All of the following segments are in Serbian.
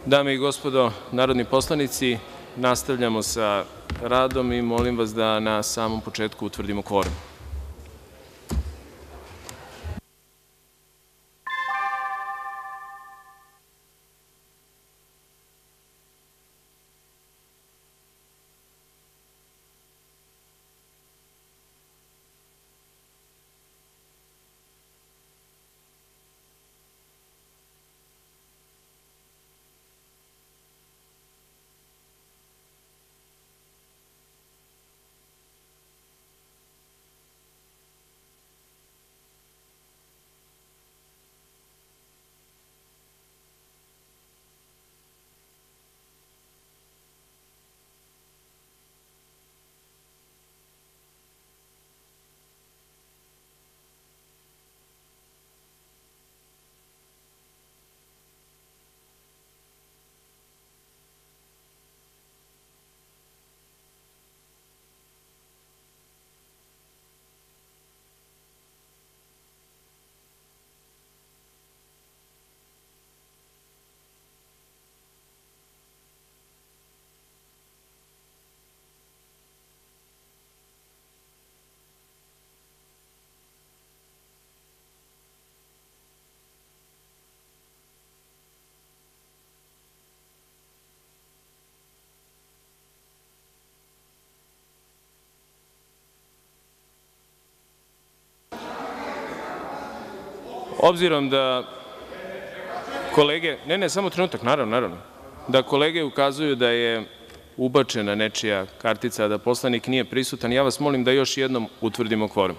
Dame i gospodo narodni poslanici, nastavljamo sa radom i molim vas da na samom početku utvrdimo kvorum. Obzirom da kolege, samo trenutak, naravno, da kolege ukazuju da je ubačena nečija kartica, a da poslanik nije prisutan, ja vas molim da još jednom utvrdimo kvorum.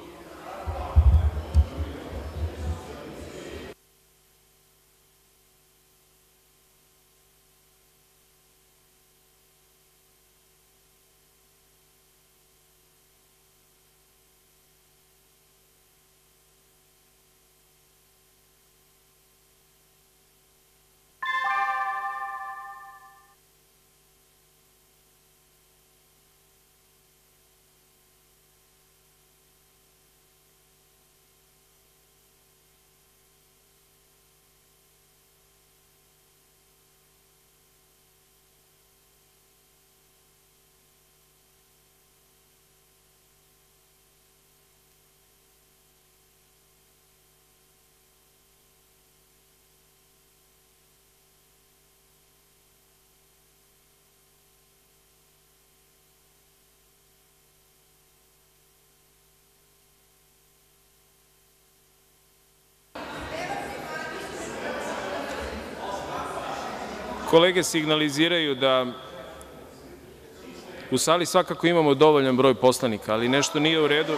Kolege signaliziraju da u sali svakako imamo dovoljan broj poslanika, ali nešto nije u redu.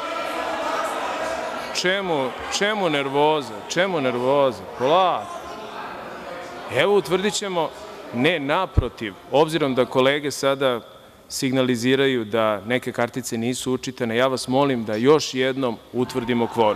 Čemu nervoza? Polako. Evo, utvrdićemo, ne, naprotiv, obzirom da kolege sada signaliziraju da neke kartice nisu učitane, ja vas molim da još jednom utvrdimo kvorum.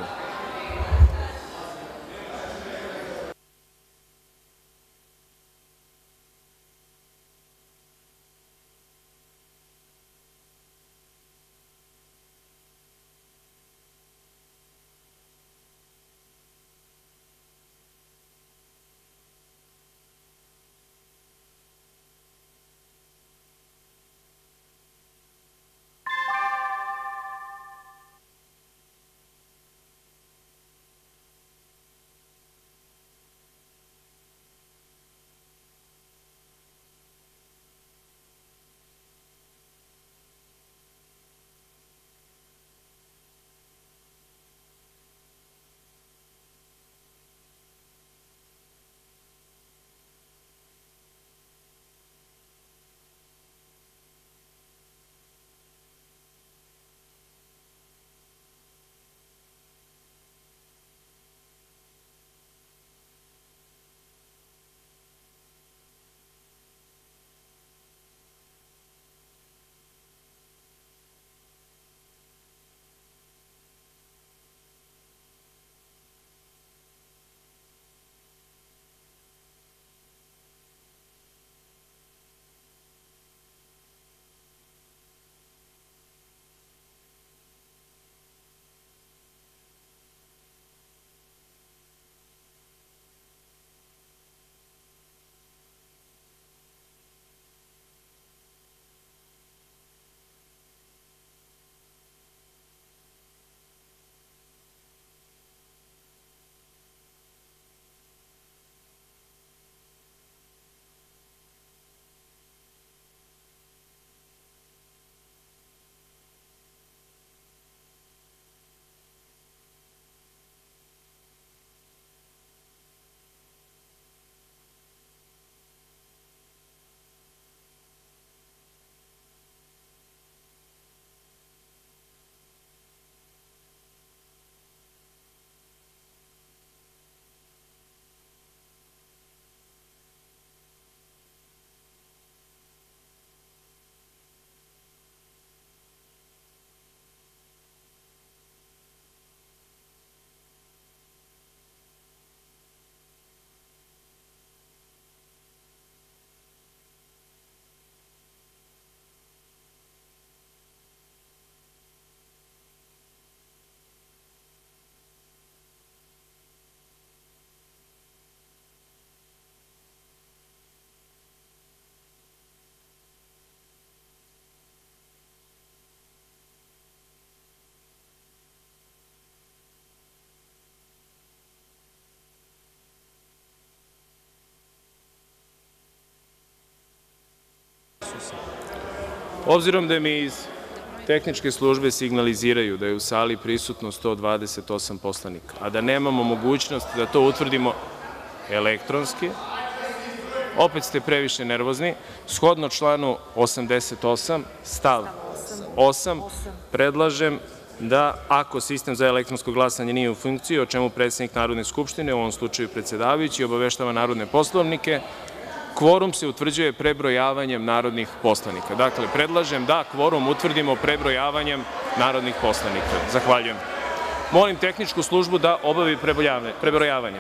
Obzirom da mi iz tehničke službe signaliziraju da je u sali prisutno 128 poslanika, a da nemamo mogućnost da to utvrdimo elektronski, opet ste previše nervozni, shodno članu 88. stav 8, predlažem da ako sistem za elektronsko glasanje nije u funkciji, o čemu predsednik Narodne skupštine, u ovom slučaju predsedavajući, obaveštava narodne poslanike, kvorum se utvrđuje prebrojavanjem narodnih poslanika. Dakle, predlažem da kvorum utvrdimo prebrojavanjem narodnih poslanika. Zahvaljujem. Molim tehničku službu da obavi prebrojavanje.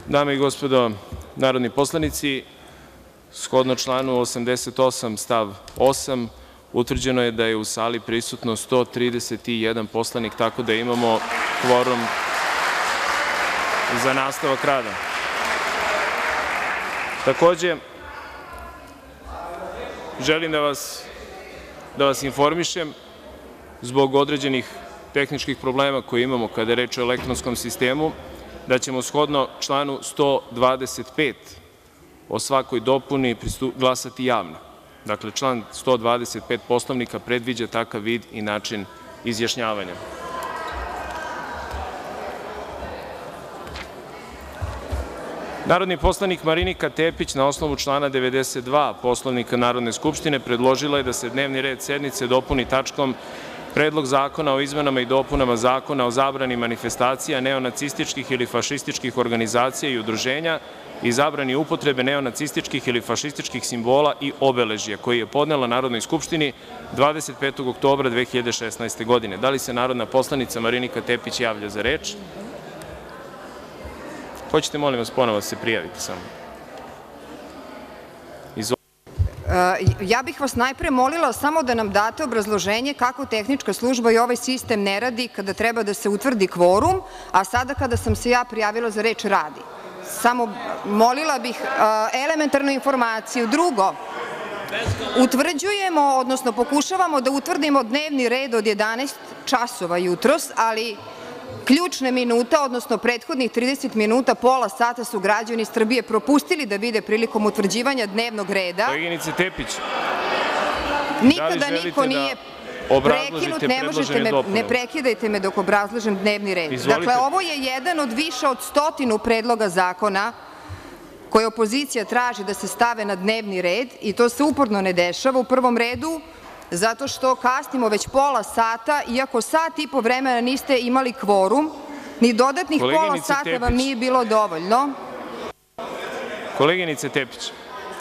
Dame i gospodo narodni poslanici, shodno članu 88. stav 8, utvrđeno je da je u sali prisutno 131 poslanik, tako da imamo kvorum za nastavak rada. Takođe, želim da vas informišem, zbog određenih tehničkih problema koje imamo kada je reč o elektronskom sistemu, da ćemo shodno članu 125 o svakoj dopuni glasati javno. Dakle, član 125 Poslovnika predviđa takav vid i način izjašnjavanja. Narodni poslanik Marinika Tepić, na osnovu člana 92. Poslovnika Narodne skupštine, predložila je da se dnevni red sednice dopuni tačkom Predlog zakona o izmenama i dopunama Zakona o zabrani manifestacija neonacističkih ili fašističkih organizacija i udruženja i zabrani upotrebe neonacističkih ili fašističkih simbola i obeležja, koji je podnela Narodnoj skupštini 25. oktobra 2016. godine. Da li se narodna poslanica Marinika Tepić javlja za reč? Hoćete, molim vas, ponovo se prijaviti samo. Ja bih vas najpre molila samo da nam date obrazloženje kako tehnička služba i ovaj sistem ne radi kada treba da se utvrdi kvorum, a sada kada sam se ja prijavila za reč radi. Samo molila bih elementarnu informaciju. Drugo, utvrđujemo, odnosno pokušavamo da utvrdimo dnevni red od 11 časova jutros, ali ključne minute, odnosno prethodnih 30 minuta, pola sata su građani Srbije propustili da vide prilikom utvrđivanja dnevnog reda. Koleginice Tepić, nikada niko nije prekinut, ne prekidajte me dok obrazlažem dnevni red. Dakle, ovo je jedan od više od 100 predloga zakona koje opozicija traži da se stave na dnevni red i to se uporno ne dešava. U prvom redu, zato što kasnimo već pola sata, iako sat i po vremena niste imali kvorum, ni dodatnih pola sata vam nije bilo dovoljno. Koleginice Tepić,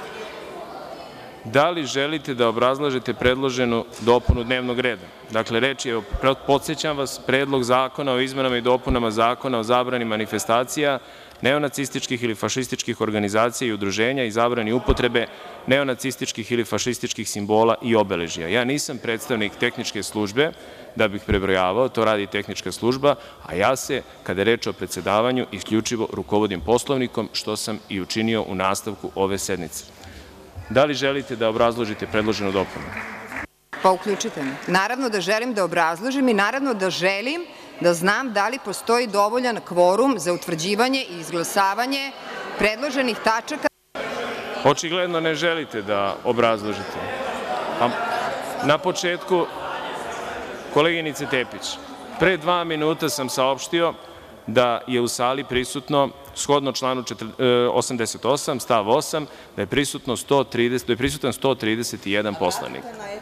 da li želite da obrazlažete predloženu dopunu dnevnog reda? Dakle, reč je, podsećam vas, Predlog zakona o izmenama i dopunama Zakona o zabrani manifestacija neonacističkih ili fašističkih organizacija i udruženja i zabrani upotrebe neonacističkih ili fašističkih simbola i obeležja. Ja nisam predstavnik tehničke službe da bih prebrojavao, to radi tehnička služba, a ja se, kada je reč o predsedavanju, isključivo rukovodim Poslovnikom, što sam i učinio u nastavku ove sednice. Da li želite da obrazložite predloženu dopunu? Pa uključite me. Naravno da želim da obrazložim i naravno da želim da znam da li postoji dovoljan kvorum za utvrđivanje i izglasavanje predloženih tačaka. Očigledno ne želite da obrazložite. Na početku, koleginice Tepić, pre 2 minuta sam saopštio da je u sali prisutno, shodno članu 88. stav 8, da je prisutan 131 poslanik.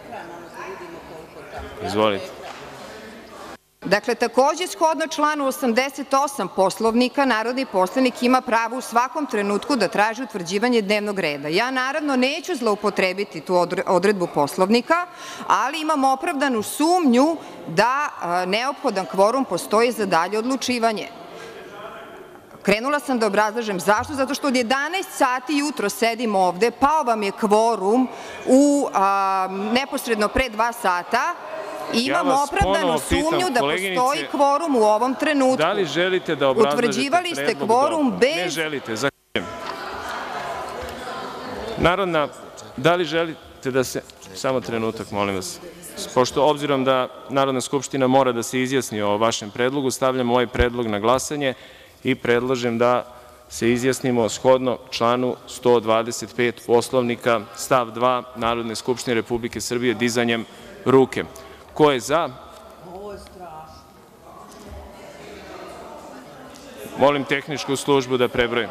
Izvolite. Dakle, takođe, shodno članu 88. Poslovnika, narodni poslanik ima pravo u svakom trenutku da traži utvrđivanje dnevnog reda. Ja, naravno, neću zloupotrebiti tu odredbu Poslovnika, ali imam opravdanu sumnju da neophodan kvorum postoji za dalje odlučivanje. Krenula sam da obrazlažem zašto, zato što od 11 sati jutro sedim ovde, pao vam je kvorum neposredno pre 2 sata, i imam opravdanu sumnju da postoji kvorum u ovom trenutku. Da li želite da obrazlažete predlog? Utvrđivali ste kvorum bez... Ne želite, zahvaljujem. Narodna, da li želite da se... Samo trenutak, molim vas. Pošto, obzirom da Narodna skupština mora da se izjasni o vašem predlogu, stavljam ovaj predlog na glasanje i predlažem da se izjasnimo shodno članu 125 Poslovnika, stav 2 Narodne skupštine Republike Srbije, dizanjem ruke. Ko je za? Ovo je strašno. Molim tehničku službu da prebroji.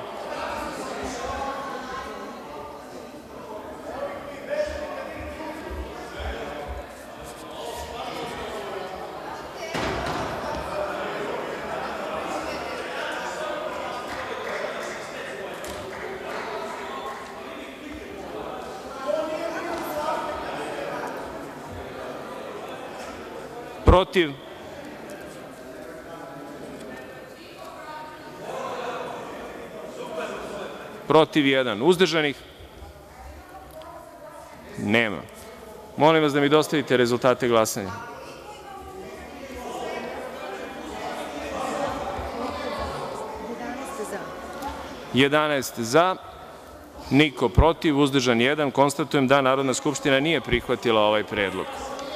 Protiv? protiv – 1, uzdržanih – nema. Molim vas da mi dostavite rezultate glasanja. 11 za, niko protiv, uzdržan – 1. Konstatujem da Narodna skupština nije prihvatila ovaj predlog.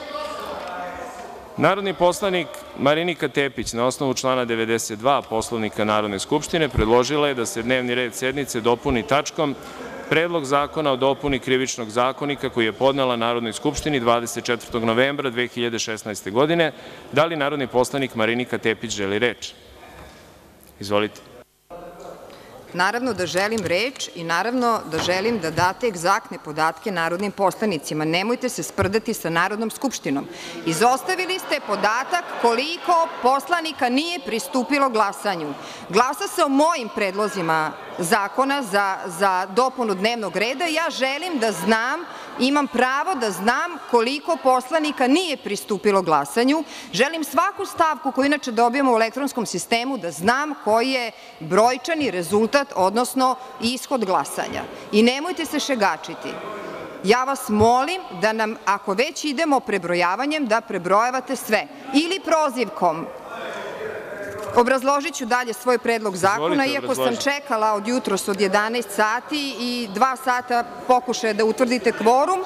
Narodni poslanik Marinika Tepić, na osnovu člana 92. Poslovnika Narodne skupštine, predložila je da se dnevni red sednice dopuni tačkom Predlog zakona o dopuni Krivičnog zakonika, koji je podnela Narodnoj skupštini 24. novembra 2016. godine. Da li narodni poslanik Marinika Tepić želi reč? Izvolite. Naravno da želim reč i naravno da želim da date egzaktne podatke narodnim poslanicima. Nemojte se sprdati sa Narodnom skupštinom. Izostavili ste podatak koliko poslanika nije pristupilo glasanju. Glasa se o mojim predlozima zakona za dopunu dnevnog reda. Ja želim da znam, imam pravo da znam koliko poslanika nije pristupilo glasanju. Želim svaku stavku koju inače dobijamo u elektronskom sistemu da znam koji je brojčani rezultat, odnosno ishod glasanja. I nemojte se šegačiti. Ja vas molim da nam, ako već idemo prebrojavanjem, da prebrojavate sve. Ili prozivkom. Obrazložit ću dalje svoj predlog zakona, iako sam čekala od jutros od 11 sati i 2 sata pokušaja da utvrdite kvorum.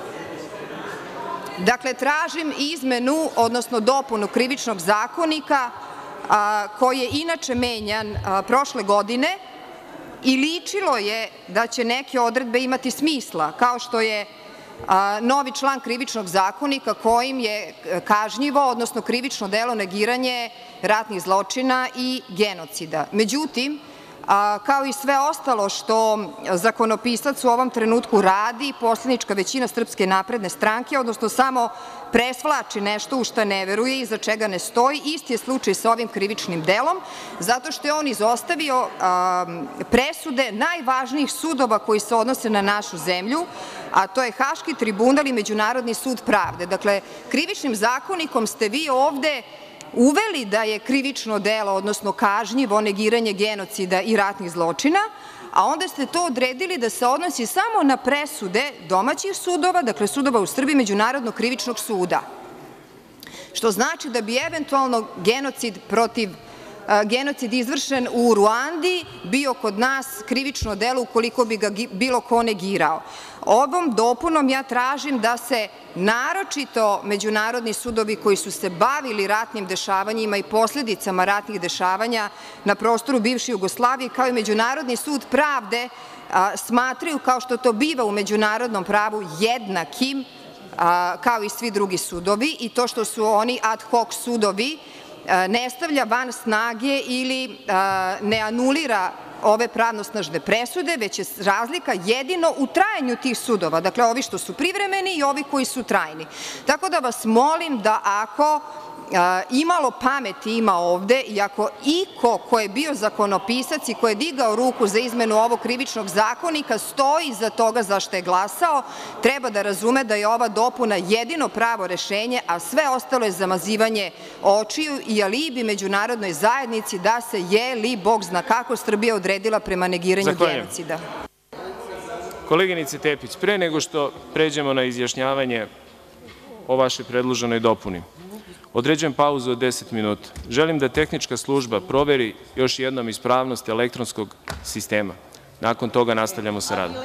Dakle, tražim izmenu, odnosno dopunu Krivičnog zakonika, koji je inače menjan prošle godine i ličilo je da će neke odredbe imati smisla, kao što je novi član Krivičnog zakonika kojim je kažnjivo, odnosno krivično delo negiranje ratnih zločina i genocida. Međutim, kao i sve ostalo što zakonopisac u ovom trenutku radi, poslanička većina Srpske napredne stranke, odnosno samo presvlači nešto u šta ne veruje i za čega ne stoji, isti je slučaj sa ovim krivičnim delom, zato što je on izostavio presude najvažnijih sudova koji se odnose na našu zemlju, a to je Haški tribunal i Međunarodni sud pravde. Dakle, Krivičnim zakonikom ste vi ovde uveli da je krivično delo, odnosno kažnjivo negiranje genocida i ratnih zločina, a onda ste to odredili da se odnosi samo na presude domaćih sudova, dakle sudova u Srbiji, Međunarodnog krivičnog suda. Što znači da bi eventualno genocid izvršen u Ruandi bio kod nas krivično delo ukoliko bi ga bilo ko negirao. Ovom dopunom ja tražim da se naročito međunarodni sudovi koji su se bavili ratnim dešavanjima i posledicama ratnih dešavanja na prostoru bivše Jugoslavije, kao i Međunarodni sud pravde, smatraju, kao što to biva u međunarodnom pravu, jednakim kao i svi drugi sudovi, i to što su oni ad hoc sudovi ne stavlja van snage ili ne anulira ove pravnosnažne presude, već je razlika jedino u trajanju tih sudova, dakle ovi što su privremeni i ovi koji su trajni. Tako da vas molim da ako imalo pameti ima ovde i ako iko ko je bio zakonopisac i ko je digao ruku za izmenu ovog Krivičnog zakonika stoji iza toga za šta je glasao, treba da razume da je ova dopuna jedino pravo rešenje, a sve ostalo je zamazivanje očiju i alibi međunarodnoj zajednici da se li Bog zna kako Srbija odredila prema negiranju genocida. Koleginice Tepić, pre nego što pređemo na izjašnjavanje o vašoj predloženoj dopuni, određujem pauzu od 10 minuta. Želim da tehnička služba proveri još jednom ispravnost elektronskog sistema. Nakon toga nastavljamo sa radom.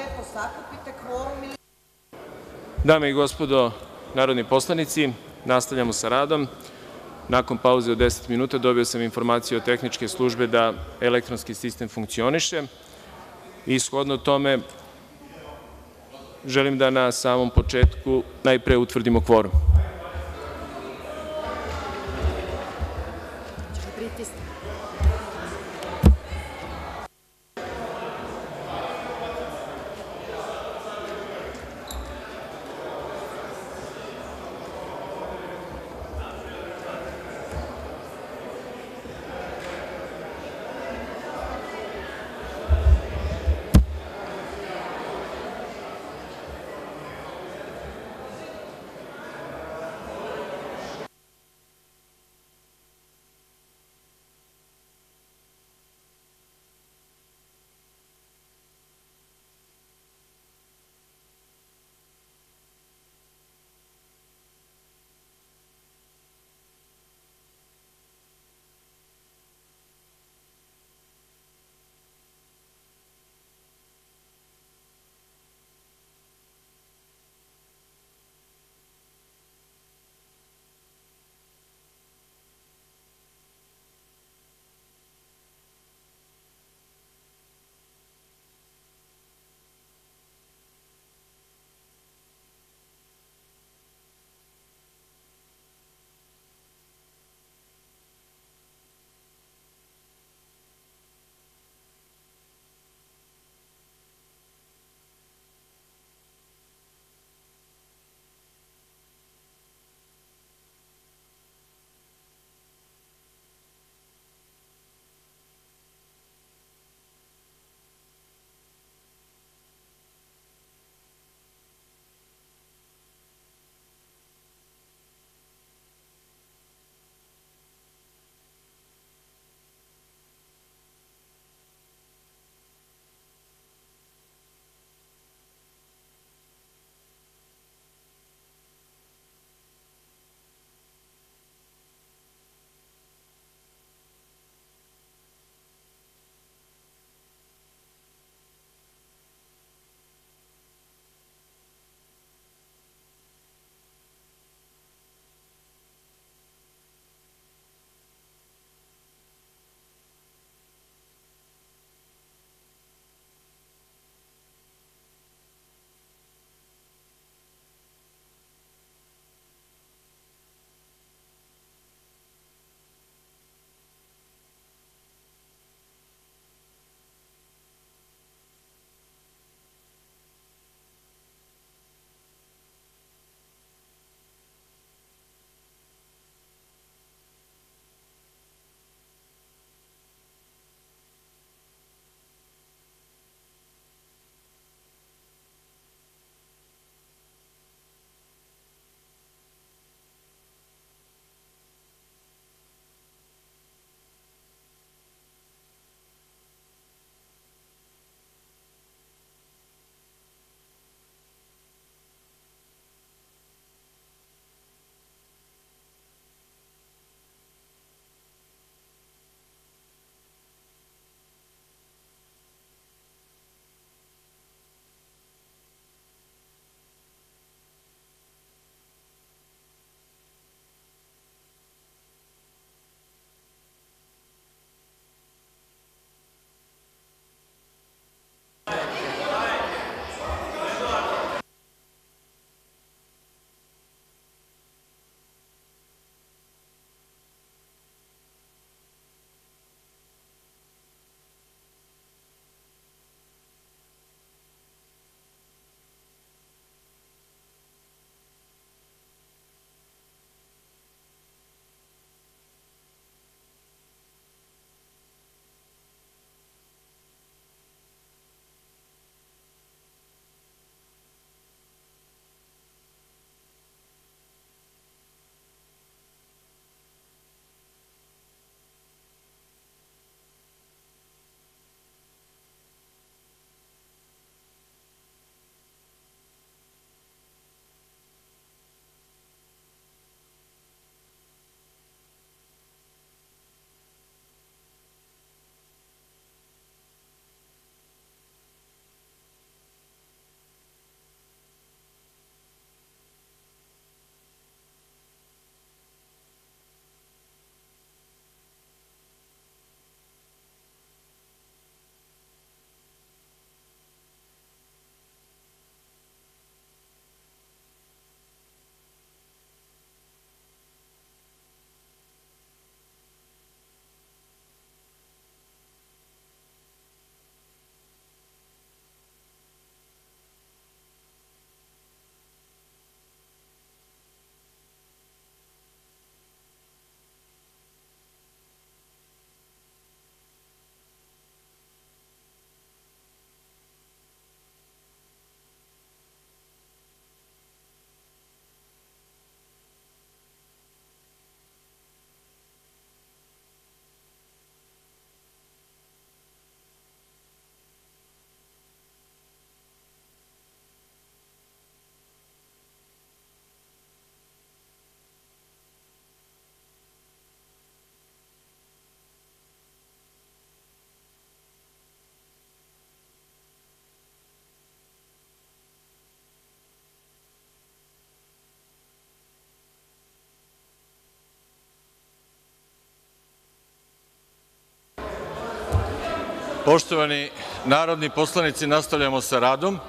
Dame i gospodo narodni poslanici, nastavljamo sa radom. Nakon pauze od 10 minuta dobio sam informaciju od tehničke službe da elektronski sistem funkcioniše i shodno tome želim da na samom početku najpre utvrdimo kvorum. Poštovani narodni poslanici, nastavljamo sa radom.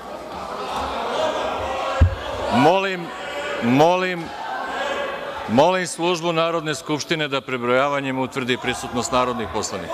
Molim službu Narodne skupštine da prebrojavanjem utvrdi prisutnost narodnih poslanika.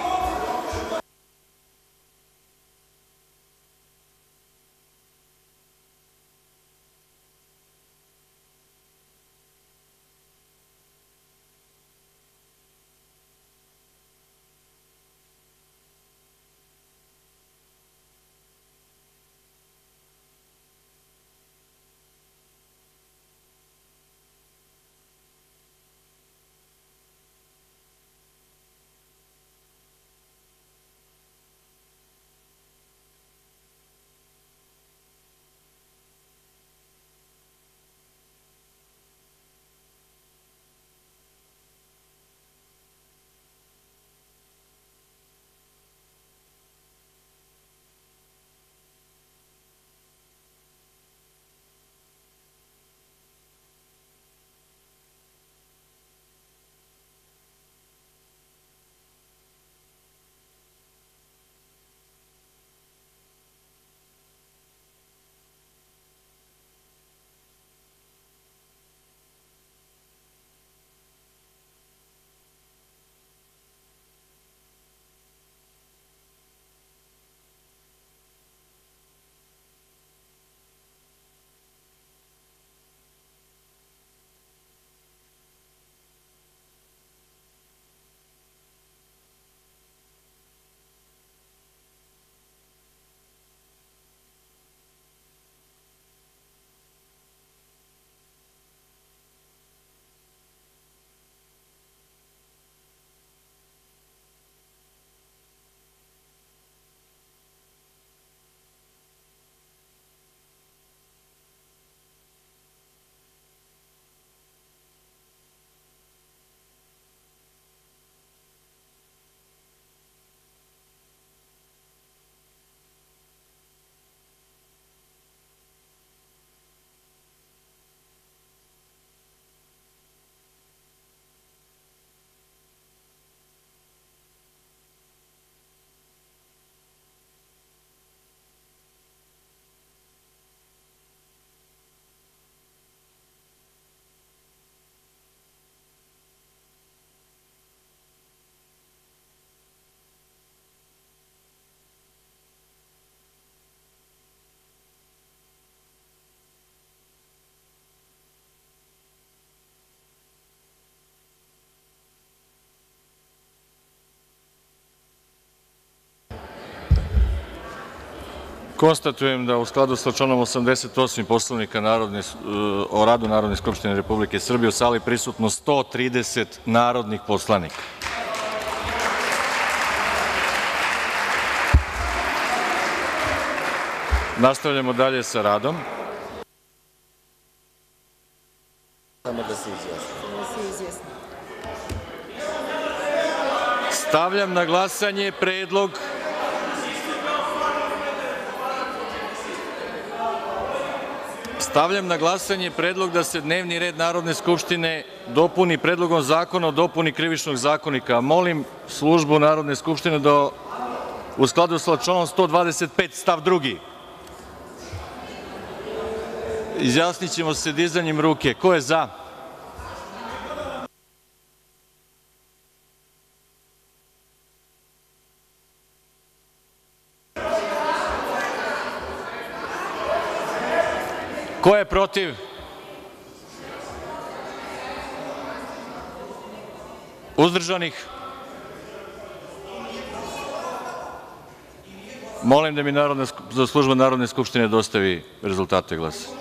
Konstatujem da u skladu sa članom 88. Poslovnika o radu Narodne skupštine Republike Srbije u sali prisutno 130 narodnih poslanika. Nastavljamo dalje sa radom. Stavljam na glasanje predlog da se dnevni red Narodne skupštine dopuni Predlogom zakona o dopuni Krivičnog zakonika. Molim službu Narodne skupštine da u skladu sa članom 125. stav 2. izjasnićemo se dizanjem ruke. Ko je za? Ko je protiv? Uzdržanih? Molim da mi služba Narodne skupštine dostavi rezultate glasanja.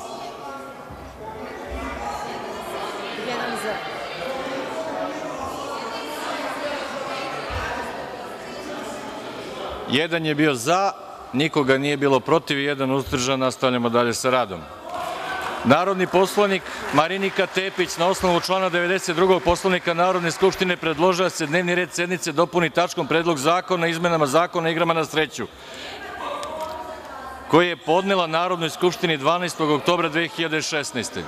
Jedan je bio za, nikoga nije bilo protiv i jedan uzdržan. Nastavljamo dalje sa radom. Narodni poslanik Marinika Tepić, na osnovu člana 92. Poslovnika Narodne skupštine, predložila da se dnevni red sednice dopuni tačkom Predlog zakona o izmenama Zakona o igrama na sreću, koji je podnela Narodnoj skupštini 12. oktobra 2016.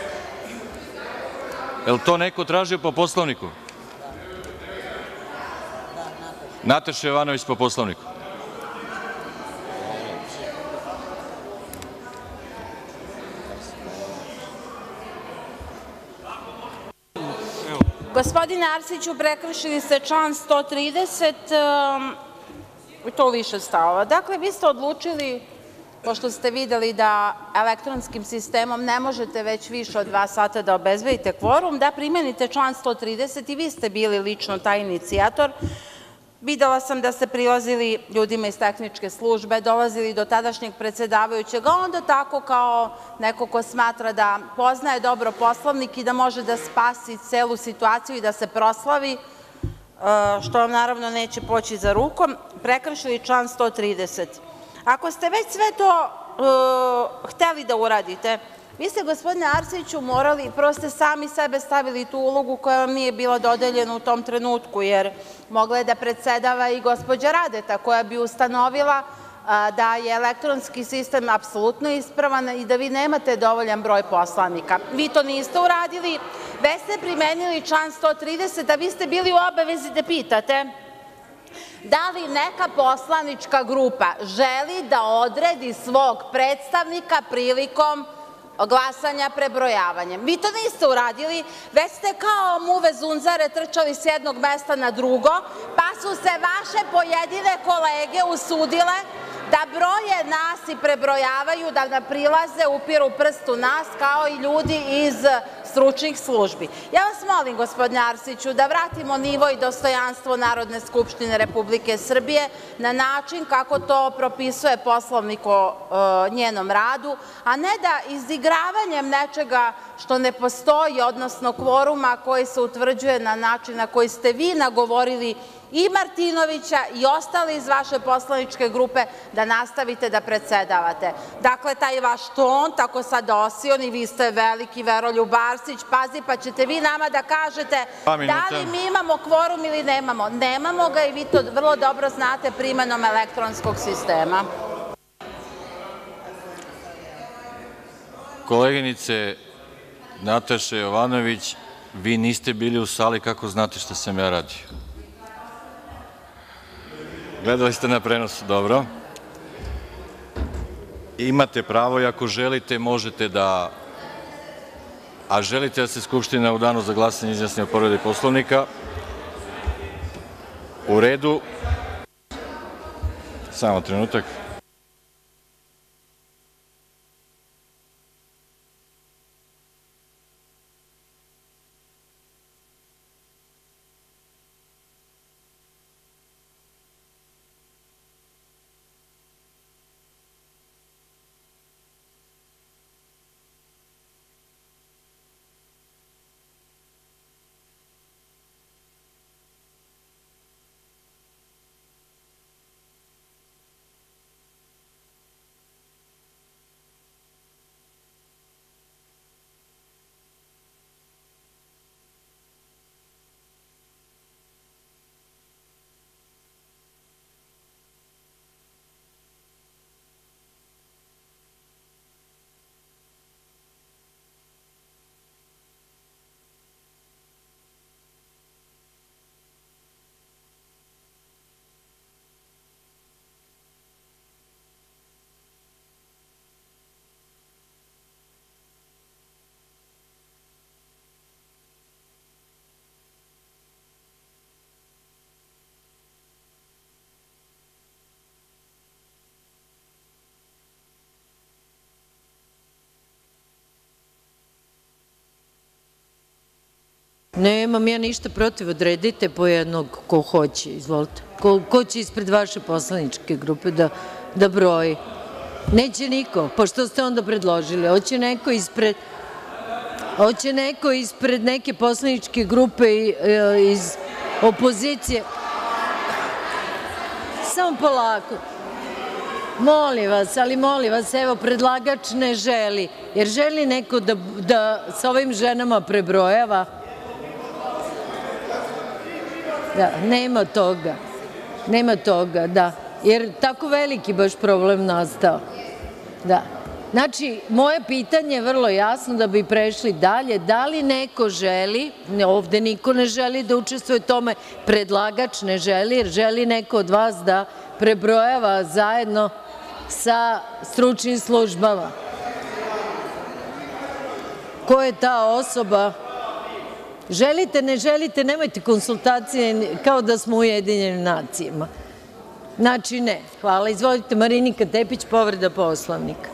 Je li to neko tražio po Poslovniku? Nataša Jovanović, po Poslovniku. Gospodine Arsiću, prekršili ste član 130 i to u više stavova. Dakle, vi ste odlučili, pošto ste videli da elektronskim sistemom ne možete već više od 2 sata da obezbedite kvorum, da primenite član 130 i vi ste bili lično taj inicijator. Videla sam da ste prilazili ljudima iz tehničke službe, dolazili do tadašnjeg predsedavajućeg, a onda tako kao neko ko smatra da poznaje dobro Poslovnik i da može da spasi celu situaciju i da se proslavi, što vam naravno neće poći za rukom, prekršili član 130. Ako ste već sve to hteli da uradite, vi ste, gospodine Arsiću, morali, prvo ste sami sebe stavili tu ulogu koja vam nije bila dodeljena u tom trenutku, jer mogla je da predsedava i gospođa Radeta, koja bi ustanovila da je elektronski sistem apsolutno ispravan i da vi nemate dovoljan broj poslanika. Vi to niste uradili, već ste primenili član 130, a vi ste bili u obavezi da pitate da li neka poslanička grupa želi da odredi svog predstavnika prilikom glasanja prebrojavanjem. Vi to niste uradili, već ste kao muve zunzare trčali s jednog mesta na drugo, pa su se vaše pojedine kolege usudile da broje nas i prebrojavaju, da nam prilaze, upiru prst u nas, kao i ljudi iz stručnih službi. Ja vas molim, gospodine Arsiću, da vratimo nivo i dostojanstvo Narodne skupštine Republike Srbije na način kako to propisuje Poslovnik o njenom radu, a ne da izigravanjem nečega što ne postoji, odnosno kvoruma koji se utvrđuje na način na koji ste vi nagovorili i Martinovića i ostali iz vaše poslaničke grupe da nastavite da predsedavate. Dakle, taj vaš ton, tako sad osion i vi ste veliki Veroljub Arsić, pazi, pa ćete vi nama da kažete da li mi imamo kvorum ili nemamo. Nemamo ga i vi to vrlo dobro znate primenom elektronskog sistema. Koleginice Nataša Jovanović, vi niste bili u sali, kako znate šta sam ja radio? Gledali ste na prenosu, dobro. Imate pravo i ako želite možete da, a želite da se Skupština u danu za glasanje izjasni o povredi Poslovnika, u redu. Samo trenutak. Nemam ja ništa protiv, odredite po jednog ko hoće, izvolite. Ko će ispred vaše poslaničke grupe da broji? Neće niko, pa što ste onda predložili? Hoće neko ispred neke poslaničke grupe iz opozicije? Samo polako. Molim vas, evo, predlagač ne želi. Jer želi neko da sa ovim ženama prebrojava? Da, nema toga, da. Jer tako veliki baš problem nastao. Da. Znači, moje pitanje je vrlo jasno da bi prešli dalje. Da li neko želi, ovde niko ne želi da učestvuje u tome, predlagač ne želi, jer želi neko od vas da prebrojava zajedno sa stručnim službama? Ko je ta osoba? Želite, ne želite, nemojte konsultacije kao da smo u Ujedinjenim nacijama. Znači ne. Hvala. Izvolite, Marinika Tepić, povreda Poslovnika.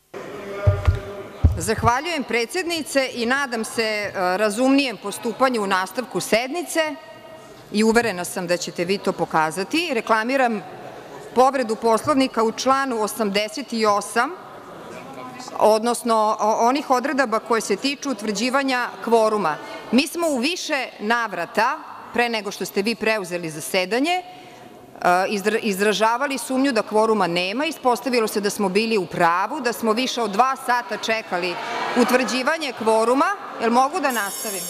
Zahvaljujem predsednice i nadam se razumnijem postupanju u nastavku sednice i uverena sam da ćete vi to pokazati. Reklamiram povredu Poslovnika u članu 88, odnosno onih odredaba koje se tiču utvrđivanja kvoruma. Mi smo u više navrata, pre nego što ste vi preuzeli zasedanje, izražavali sumnju da kvoruma nema. Ispostavilo se da smo bili u pravu, da smo više od 2 sata čekali utvrđivanje kvoruma. Jel mogu da nastavim?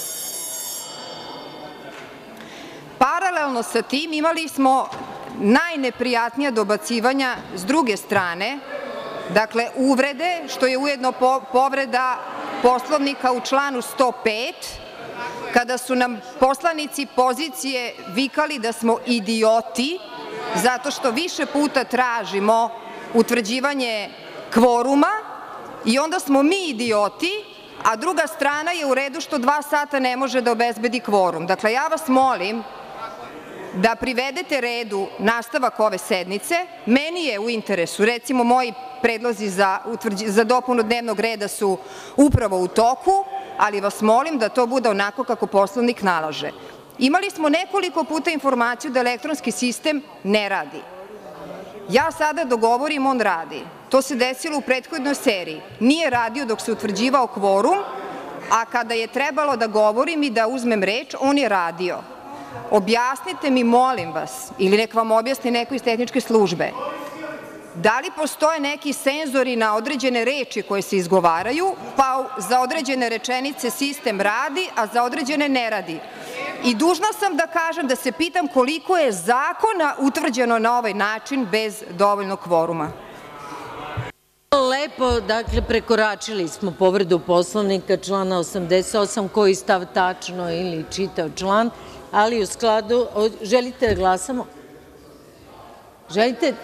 Paralelno sa tim imali smo najneprijatnija dobacivanja s druge strane, dakle uvrede, što je ujedno povreda Poslovnika u članu 105, kada su nam poslanici pozicije vikali da smo idioti, zato što više puta tražimo utvrđivanje kvoruma i onda smo mi idioti, a druga strana je u redu što 2 sata ne može da obezbedi kvorum. Dakle, ja vas molim da privedete redu nastavak ove sednice. Meni je u interesu, recimo moji predlozi za dopunu dnevnog reda su upravo u toku, ali vas molim da to bude onako kako Poslovnik nalaže. Imali smo nekoliko puta informaciju da elektronski sistem ne radi. Ja sada dogovorim, on radi. To se desilo u prethodnoj seriji. Nije radio dok se utvrđivao kvorum, a kada je trebalo da govorim i da uzmem reč, on je radio. Objasnite mi, molim vas, ili nek vam objasni neko iz tehničke službe, da li postoje neki senzori na određene reči koje se izgovaraju, pa za određene rečenice sistem radi, a za određene ne radi. I dužna sam da kažem, da se pitam koliko je zakona utvrđeno na ovaj način bez dovoljnog kvoruma. Lepo, dakle, prekoračili smo povredu Poslovnika člana 88, koji stav tačno ili čitav član, ali u skladu, želite da glasamo? Želite?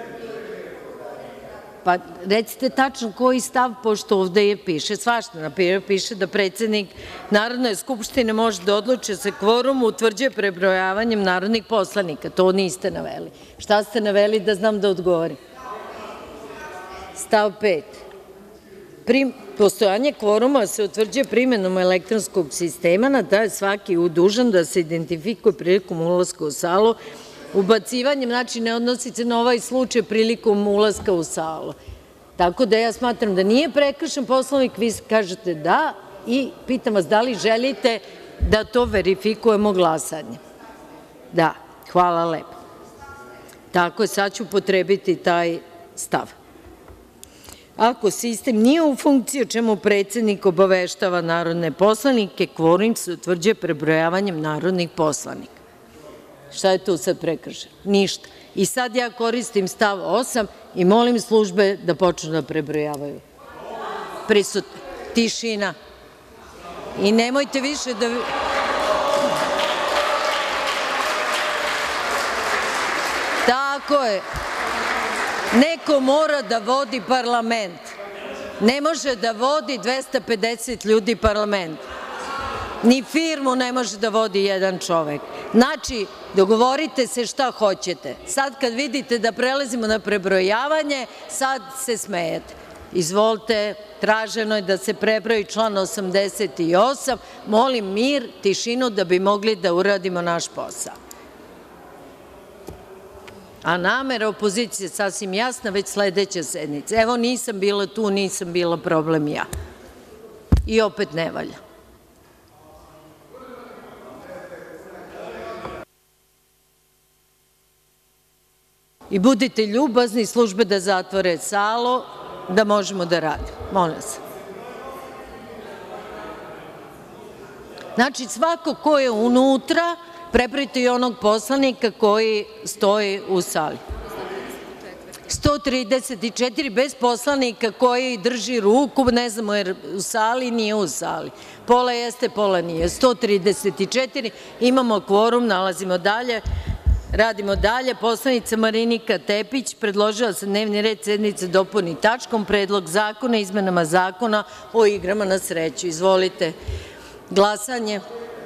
Pa recite tačno koji stav, pošto ovde piše svašta. Na primjer, piše da predsednik Narodne skupštine može da odluči da se kvorum utvrđuje prebrojavanjem narodnih poslanika. To niste naveli. Šta ste naveli da znam da odgovorim? Stav 5. Postojanje kvoruma se utvrđuje primenom elektronskog sistema, na da je svaki dužan da se identifikuje prilikom ulaska u salu, ubacivanjem, znači ne odnosi se na ovaj slučaj prilikom ulaska u salu. Tako da ja smatram da nije prekršen Poslovnik, vi kažete da i pitam vas da li želite da to verifikujemo glasanjem? Da, hvala lepo. Tako je, sad ću upotrebiti taj stav. Ako sistem nije u funkciji, o čemu predsednik obaveštava narodne poslanike, kvorum se utvrđuje prebrojavanjem narodnih poslanika. Šta je tu sad prekršeno? Ništa. I sad ja koristim stav 8 i molim službe da počnu da prebrojavaju. Prisutno. Tišina. I nemojte više da... Tako je. Neko mora da vodi parlament. Ne može da vodi 250 ljudi parlament. Ni firmu ne može da vodi jedan čovek. Znači, dogovorite se šta hoćete. Sad kad vidite da prelazimo na prebrojavanje, sad se smejete. Izvolite, traženo je da se prebroji član 88. Molim mir, tišinu da bi mogli da uradimo naš posao. A namera opozicije je sasvim jasna, već sledeća sednica. Evo, nisam bila tu, nisam bila problem ja. I opet ne valja. I budite ljubazni, službe da zatvore salu, da možemo da radimo. Molim vas. Znači, svako ko je unutra, prebrojite i onog poslanika koji stoji u sali. 134 bez poslanika koji drži ruku, ne znamo je u sali, nije u sali. Pola jeste, pola nije. 134, imamo kvorum, nalazimo dalje. Radimo dalje. Poslanica Marinika Tepić predložila se dnevni red sednice dopuni tačkom Predlog zakona o izmenama Zakona o igrama na sreću. Izvolite. Glasanje.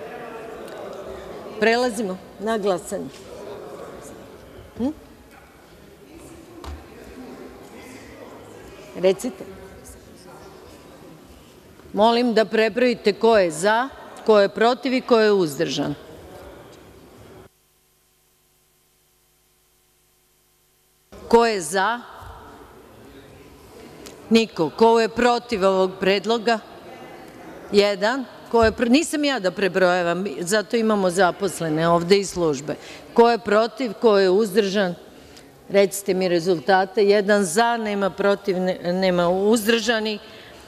Prelazimo na glasanje. Recite. Molim da prebrojite ko je za, ko je protiv i ko je uzdržan. Ko je za? Niko. Ko je protiv ovog predloga? Jedan. Nisam ja da prebrojavam, zato imamo zaposlene ovde iz službe. Ko je protiv, ko je uzdržan? Recite mi rezultate. Jedan za, nema protiv, nema uzdržanih.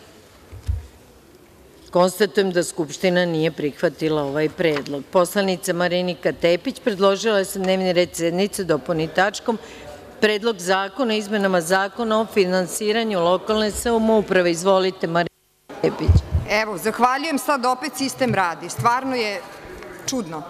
Konstatujem da Skupština nije prihvatila ovaj predlog. Poslanica Marinika Tepić predložila je da se dnevni red sednice dopuni tačkom Predlog zakona o izmenama Zakona o finansiranju lokalne samouprave. Izvolite, Marinika Tepić. Evo, zahvaljujem, sad opet sistem radi. Stvarno je čudno.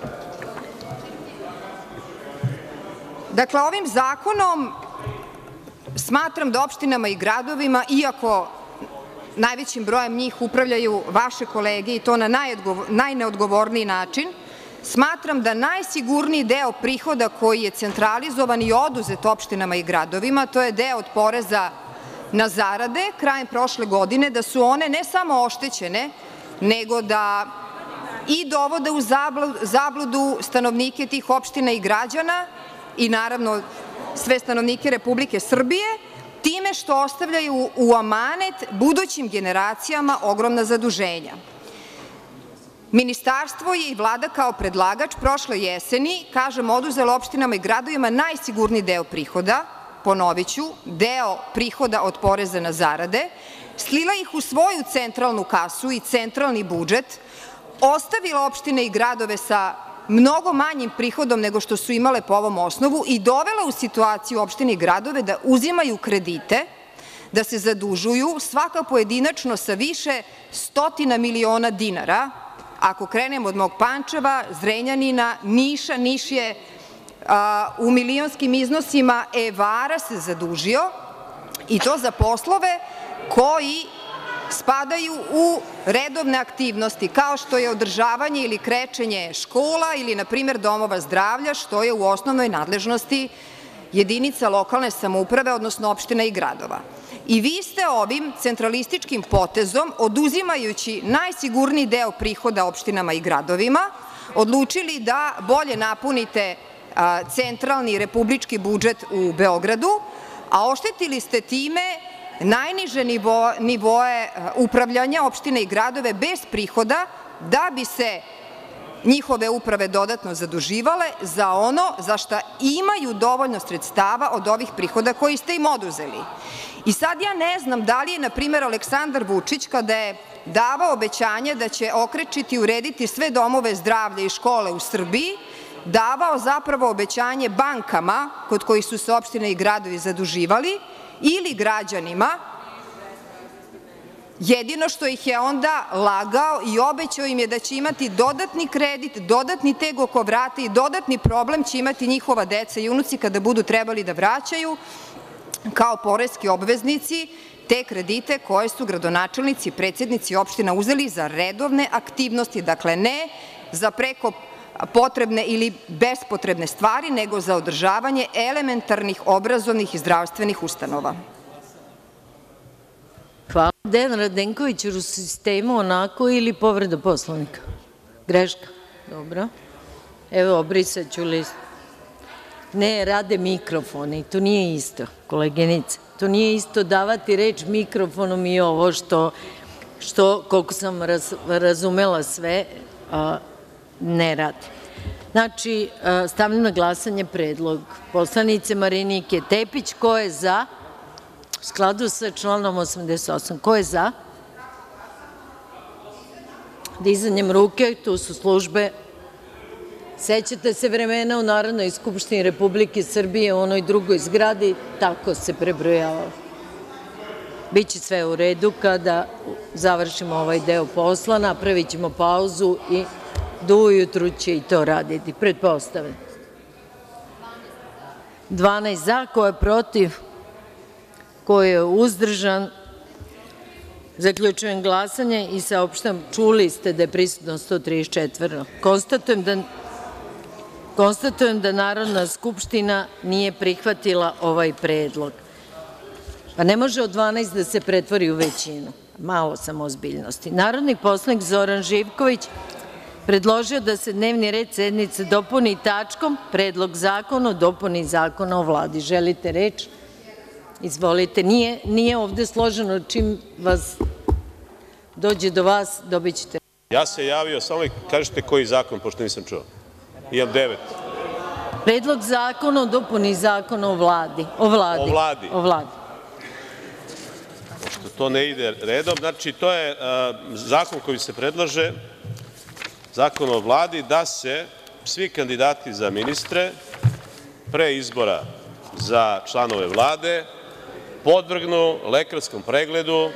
Dakle, ovim zakonom smatram da opštinama i gradovima, iako najvećim brojem njih upravljaju vaše kolege i to na najneodgovorniji način, smatram da najsigurniji deo prihoda koji je centralizovan i oduzet opštinama i gradovima, to je deo od poreza na zarade krajem prošle godine, da su one ne samo oštećene, nego da i dovode u zabludu stanovnike tih opština i građana i naravno sve stanovnike Republike Srbije, time što ostavljaju u amanet budućim generacijama ogromna zaduženja. Ministarstvo je i Vlada kao predlagač prošle jeseni, kažem, oduzela opštinama i gradovima najsigurniji deo prihoda, ponoviću, deo prihoda od poreza na zarade, slila ih u svoju centralnu kasu i centralni budžet, ostavila opštine i gradove sa mnogo manjim prihodom nego što su imale po ovom osnovu i dovela u situaciju opštine i gradove da uzimaju kredite, da se zadužuju, svaka pojedinačno sa više stotina miliona dinara. Ako krenemo od mog Pančeva, Zrenjanina, Niša, Niš je u milionskim iznosima evara se zadužio i to za poslove koji spadaju u redovne aktivnosti, kao što je održavanje ili krečenje škola ili, na primer, domova zdravlja, što je u osnovnoj nadležnosti jedinica lokalne samouprave, odnosno opština i gradova. I vi ste ovim centralističkim potezom, oduzimajući najsigurniji deo prihoda opštinama i gradovima, odlučili da bolje napunite centralni republički budžet u Beogradu, a oštetili ste time najniže nivoe upravljanja opštine i gradove bez prihoda, da bi se njihove uprave dodatno zaduživale za ono za šta imaju dovoljno sredstava od ovih prihoda koji ste im oduzeli. I sad ja ne znam da li je, na primer, Aleksandar Vučić, kada je davao obećanje da će okrečiti i urediti sve domove zdravlja i škole u Srbiji, davao zapravo obećanje bankama kod kojih su se opštine i gradovi zaduživali ili građanima, jedino što ih je onda lagao i obećao im je da će imati dodatni kredit, dodatni teg oko vrata i dodatni problem će imati njihova deca i unuci kada budu trebali da vraćaju kao poreski obveznici te kredite koje su gradonačelnici i predsednici opština uzeli za redovne aktivnosti, dakle ne za preko potrebne ili bespotrebne stvari, nego za održavanje elementarnih obrazovnih i zdravstvenih ustanova. Hvala. Dejan Radenković, u sistemu onako ili povreda Poslovnika? Greška. Dobro. Evo, obrisaću listu. Ne, rade mikrofoni, to nije isto, koleginice. To nije isto davati reč mikrofonom i ovo što koliko sam razumela sve, ne radi. Znači, stavljam na glasanje predlog poslanice Marinike Tepić. Ko je za? U skladu sa članom 88. Ko je za? Dizanjem ruke, tu su službe Sećate se vremena u Narodnoj skupštini Republike Srbije, u onoj drugoj zgradi, tako se prebrojavalo. Biće sve u redu kada završimo ovaj deo posla, napravit ćemo pauzu i do ujutru će i to raditi, pretpostavljam. 12 za, ko je protiv, ko je uzdržan. Zaključujem glasanje i saopštam, čuli ste da je prisutno 134. Konstatujem da Narodna skupština nije prihvatila ovaj predlog. Pa ne može od 12 da se pretvori u većinu. Malo sam ozbiljnosti. Narodni poslanik Zoran Živković predložio da se dnevni red sednice dopuni tačkom Predlog zakona o dopuni Zakona o Vladi. Želite reč? Izvolite. Nije ovde složeno, čim vas dođe do vas, dobit ćete. Ja se javio, samo kažete koji zakon, pošto nisam čuo. Imam 9. Predlog zakona o dopuni Zakona o Vladi. O Vladi. Pošto to ne ide redom, znači to je zakon koji se predlaže, Zakon o Vladi, da se svi kandidati za ministre pre izbora za članove Vlade podvrgnu lekarskom pregledu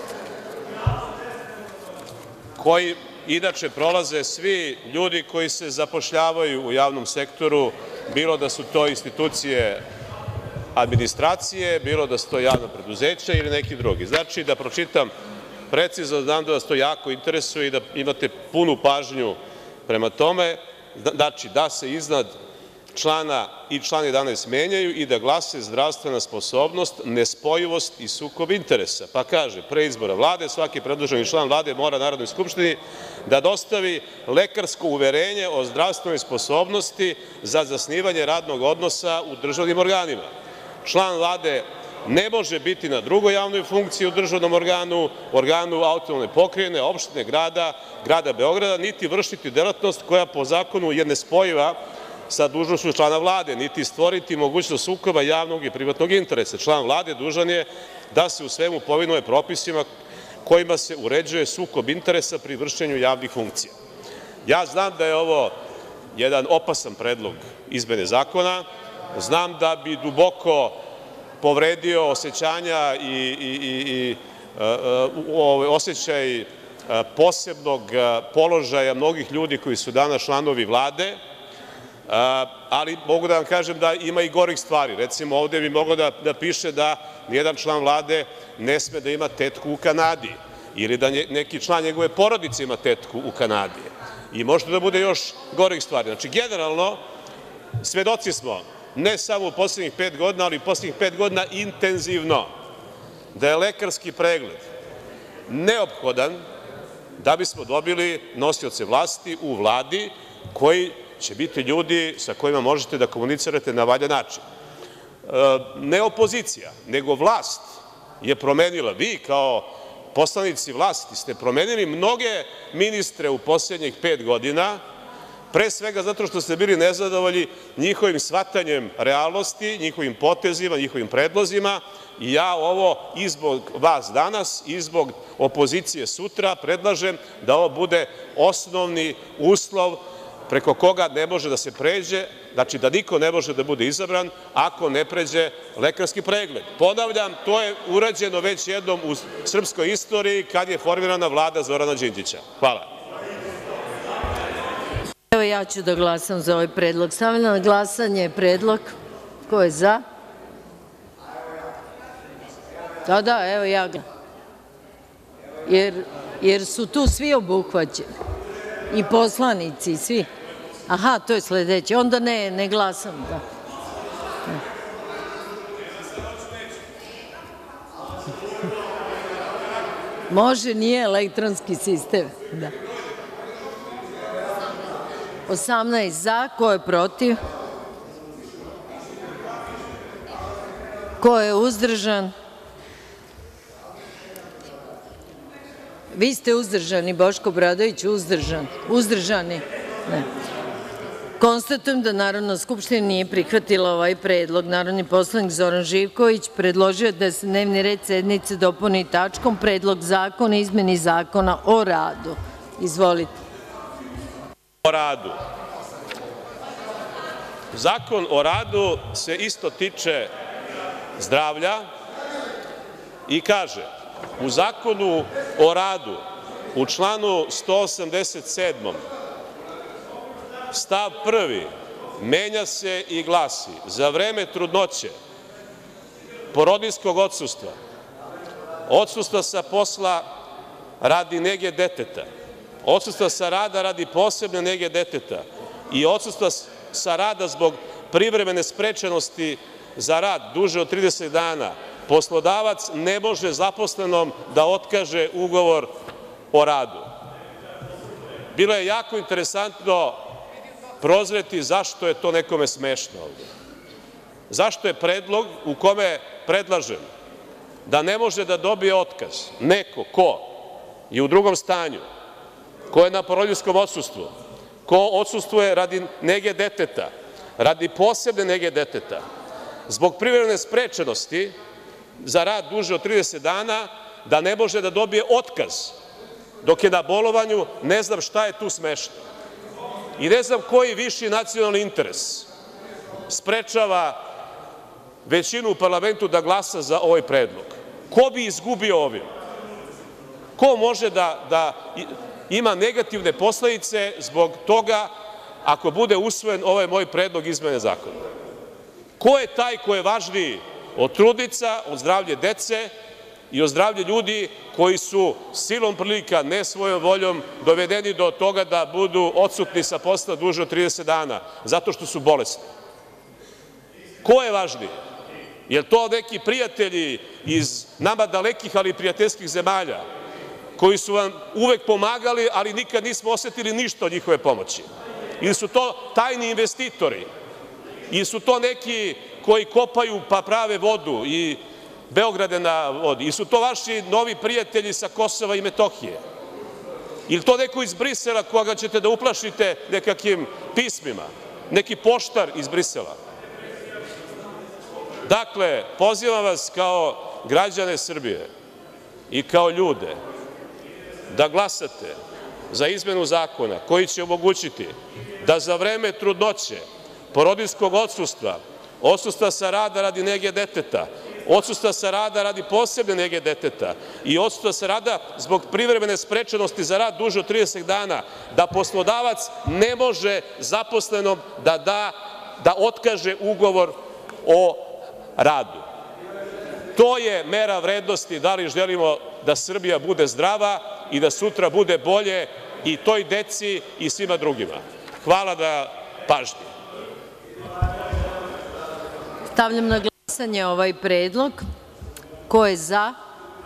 koji inače prolaze svi ljudi koji se zapošljavaju u javnom sektoru, bilo da su to institucije administracije, bilo da su to javna preduzeća ili neki drugi. Znači, da pročitam precizno, znam da vas to jako interesuje i da imate punu pažnju prema tome, znači da se iznad člana i član 11 menjaju i da glase zdravstvena sposobnost, nespojivost i sukob interesa. Pa kaže, pre izbora Vlade, svaki predloženi član Vlade mora Narodnoj skupštini da dostavi lekarsko uverenje o zdravstvenoj sposobnosti za zasnivanje radnog odnosa u državnim organima. Član Vlade ne može biti na drugoj javnoj funkciji u državnom organu, organu autonomne pokrajine, opštine, grada Beograda, niti vršiti delatnost koja po zakonu je nespojiva sa dužnošću člana Vlade, niti stvoriti mogućnost sukoba javnog i privatnog interesa. Član Vlade dužan je da se u svemu povinuje propisima kojima se uređuje sukob interesa pri vršenju javnih funkcija. Ja znam da je ovo jedan opasan predlog izmene zakona, znam da bi duboko povredio osećanja i osećaj posebnog položaja mnogih ljudi koji su danas članovi Vlade, ali mogu da vam kažem da ima i gorih stvari. Recimo, ovde bi moglo da piše da nijedan član Vlade ne sme da ima tetku u Kanadi ili da neki član njegove porodice ima tetku u Kanadi. I može da bude još gorih stvari. Znači, generalno, svedoci smo, ne samo u poslednjih 5 godina, ali u poslednjih 5 godina intenzivno, da je lekarski pregled neophodan da bismo dobili nosioce vlasti u Vladi koji će biti ljudi sa kojima možete da komunicirate na valjan način. Ne opozicija, nego vlast je promenila. Vi kao poslanici vlasti ste promenili mnoge ministre u poslednjih 5 godina, pre svega zato što ste bili nezadovoljni njihovim shvatanjem realnosti, njihovim potezima, njihovim predlozima i ja ovo i zbog vas danas i zbog opozicije sutra predlažem da ovo bude osnovni uslov preko koga ne može da se pređe, znači da niko ne može da bude izabran ako ne pređe lekarski pregled. Ponavljam, to je urađeno već jednom u srpskoj istoriji kad je formirana Vlada Zorana Đinđića. Hvala. Evo ja ću da glasam za ovaj predlog. Stavljam na glasanje predlog. Ko je za? Da, evo ja glasam. Jer su tu svi obuhvaćeni. I poslanici, i svi. Aha, to je sledeće. Onda ne glasam, da. Može, nije elektronski sistem. Da. 18 za, ko je protiv? Ko je uzdržan? Vi ste uzdržani, Boško Obradović, uzdržani? Ne. Konstatujem da Narodna skupština nije prihvatila ovaj predlog. Narodni poslanik Zoran Živković predložio da se dnevni red sednice dopuni tačkom Predlog zakona o izmeni Zakona o radu. Izvolite. O radu. Zakon o radu se isto tiče zdravlja i kaže u Zakonu o radu u članu 187. stav 1. menja se i glasi – za vreme trudnoće, porodiljskog odsustva, odsustva sa posla radi nege deteta, odsustva sa rada radi posebne nege deteta i odsustva sa rada zbog privremene sprečenosti za rad duže od 30 dana, poslodavac ne može zaposlenom da otkaže ugovor o radu. Bilo je jako interesantno prozreti zašto je to nekome smešno ovde. Zašto je predlog u kome predlažem da ne može da dobije otkaz neko ko je u drugom stanju, ko je na porodiljskom odsustvu, ko odsustvuje radi nege deteta, radi posebne nege deteta, zbog privremene sprečenosti za rad duže od 30 dana, da ne može da dobije otkaz dok je na bolovanju, ne znam šta je tu smešno. I ne znam koji viši nacionalni interes sprečava većinu u parlamentu da glasa za ovaj predlog. Ko bi izgubio ovim? Ko može da ima negativne posledice zbog toga ako bude usvojen ovaj moj predlog izmene zakona? Ko je taj ko je važniji od trudnica, od zdravlja dece i od zdravlja ljudi koji su silom prilika, ne svojom voljom, dovedeni do toga da budu odsutni sa posla duže od 30 dana zato što su bolesni? Ko je važniji? Je li to neki prijatelji iz nama dalekih, ali prijateljskih zemalja, koji su vam uvek pomagali, ali nikad nismo osetili ništa od njihove pomoći? Ili su to tajni investitori? Ili su to neki koji kopaju pa prave vodu i Beograde na vodi? Ili su to vaši novi prijatelji sa Kosova i Metohije? Ili to neko iz Brisela koga ćete da uplašite nekakvim pismima? Neki poštar iz Brisela? Dakle, pozivam vas kao građane Srbije i kao ljude da glasate za izmenu zakona koji će omogućiti da za vreme trudnoće, porodiljskog odsustva, odsustva sa rada radi nege deteta, odsustva sa rada radi posebne nege deteta i odsustva sa rada zbog privremene sprečenosti za rad duže od 30 dana, da poslodavac ne može zaposlenom da otkaže ugovor o radu. To je mera vrednosti da li želimo da Srbija bude zdrava i da sutra bude bolje i toj deci i svima drugima. Hvala na pažnji. Stavljam na glasanje ovaj predlog. Ko je za?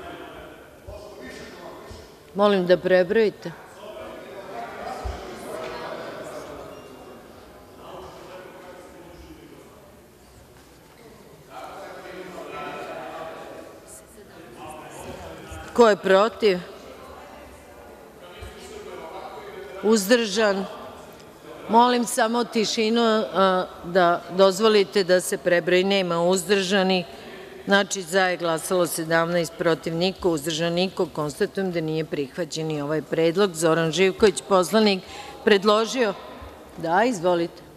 Molim da prebrojite. Ko je protiv? Uzdržan? Molim samo tišinu da dozvolite da se prebroji. Nema uzdržanih. Znači, za je glasalo 17, protiv niko, uzdržan niko. Konstatujem da nije prihvaćen ni ovaj predlog. Zoran Živković, poslanik, predložio. Da, izvolite.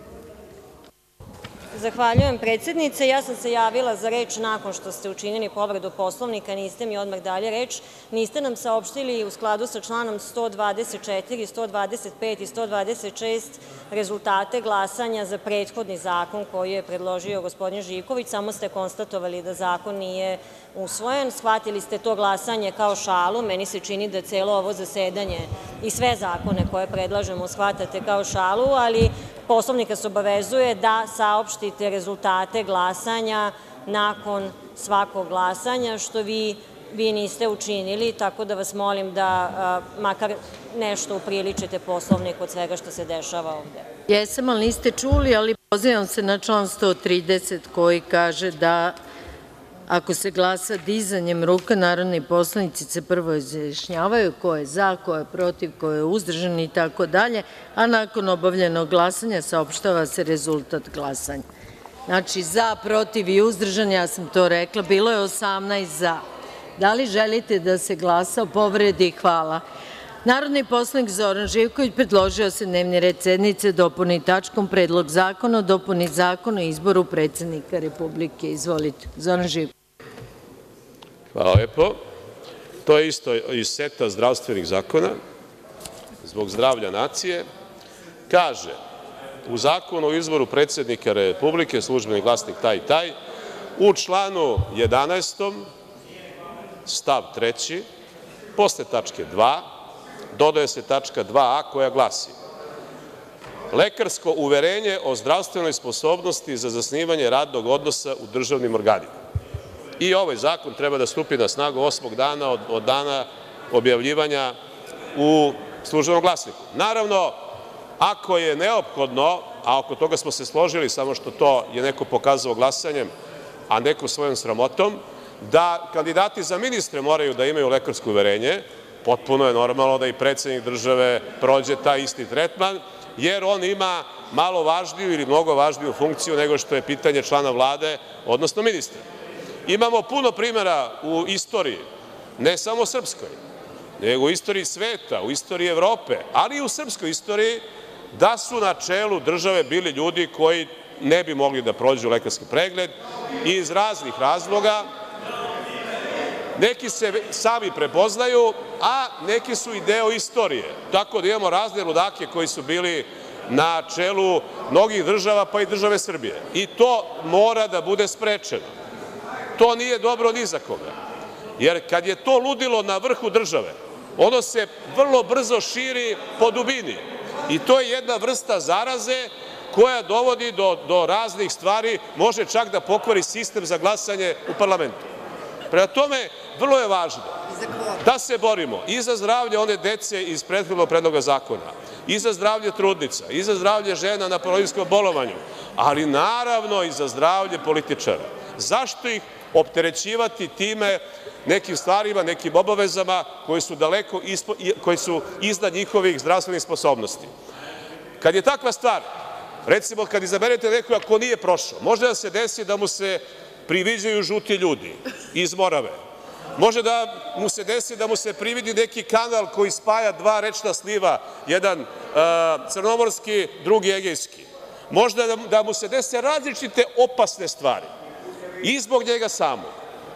Zahvaljujem, predsednice. Ja sam se javila za reč nakon što ste učinili povredu Poslovnika, niste mi odmah dali reč. Niste nam saopštili u skladu sa članom 124, 125 i 126 rezultate glasanja za prethodni zakon koji je predložio gospodin Živković, samo ste konstatovali da zakon nije usvojen. Shvatili ste to glasanje kao šalu. Meni se čini da celo ovo zasedanje i sve zakone koje predlažemo shvatate kao šalu, ali Poslovnik vas obavezuje da saopštite rezultate glasanja nakon svakog glasanja, što vi niste učinili, tako da vas molim da makar nešto upriličite Poslovnik od svega što se dešava ovde. Jesam, ali niste čuli, ali pozivam se na član 130 koji kaže da ako se glasa dizanjem ruka, narodni poslanici se prvo izjašnjavaju ko je za, ko je protiv, ko je uzdržan i tako dalje, a nakon obavljenog glasanja saopštava se rezultat glasanja. Znači, za, protiv i uzdržan, ja sam to rekla, bilo je 18 za. Da li želite da se glasa o povredi? Hvala. Narodni poslanik Zoran Živković predložio da se dnevni red sednice dopuni tačkom Predlog zakona o dopuni Zakona o izboru predsednika Republike. Izvolite, Zoran Živković. Hvala lepo. To je isto iz seta zdravstvenih zakona, zbog zdravlja nacije. Kaže, u Zakonu o izboru predsednika Republike, Službeni glasnik taj i taj, u članu 11. stav 3. posle tačke 2. dodaje se tačka 2a koja glasi: lekarsko uverenje o zdravstvenoj sposobnosti za zasnivanje radnog odnosa u državnim organima. I ovaj zakon treba da stupi na snagu 8. dana od dana objavljivanja u Službenom glasniku. Naravno, ako je neophodno, a oko toga smo se složili, samo što to je neko pokazao glasanjem, a neko svojom sramotom, da kandidati za ministre moraju da imaju lekarsko uverenje, potpuno je normalno da i predsednik države prođe taj isti tretman, jer on ima malo važniju ili mnogo važniju funkciju nego što je pitanje člana Vlade, odnosno ministra. Imamo puno primera u istoriji, ne samo srpskoj, nego u istoriji sveta, u istoriji Evrope, ali i u srpskoj istoriji, da su na čelu države bili ljudi koji ne bi mogli da prođu lekarski pregled iz raznih razloga. Neki se sami prepoznaju, a neki su i deo istorije. Tako da imamo razne ludake koji su bili na čelu mnogih država, pa i države Srbije. I to mora da bude sprečeno. To nije dobro ni za koga. Jer kad je to ludilo na vrhu države, ono se vrlo brzo širi po dubini. I to je jedna vrsta zaraze koja dovodi do raznih stvari, može čak da pokvari sistem za glasanje u parlamentu. Prema tome, vrlo je važno da se borimo i za zdravlje one dece iz prethodnog predloga zakona, i za zdravlje trudnica, i za zdravlje žena na porodiljskom bolovanju, ali naravno i za zdravlje političara. Zašto ih opterećivati time nekim stvarima, nekim obavezama koji su iznad njihovih zdravstvenih sposobnosti? Kad je takva stvar, recimo kad izaberete nekoga ko nije prošao, može da se desi da mu se priviđaju žuti ljudi iz Morave. Može da mu se desi da mu se prividi neki kanal koji spaja dva rečna sliva, jedan crnomorski, drugi egejski. Može da mu se dese različite opasne stvari. I zbog njega samog,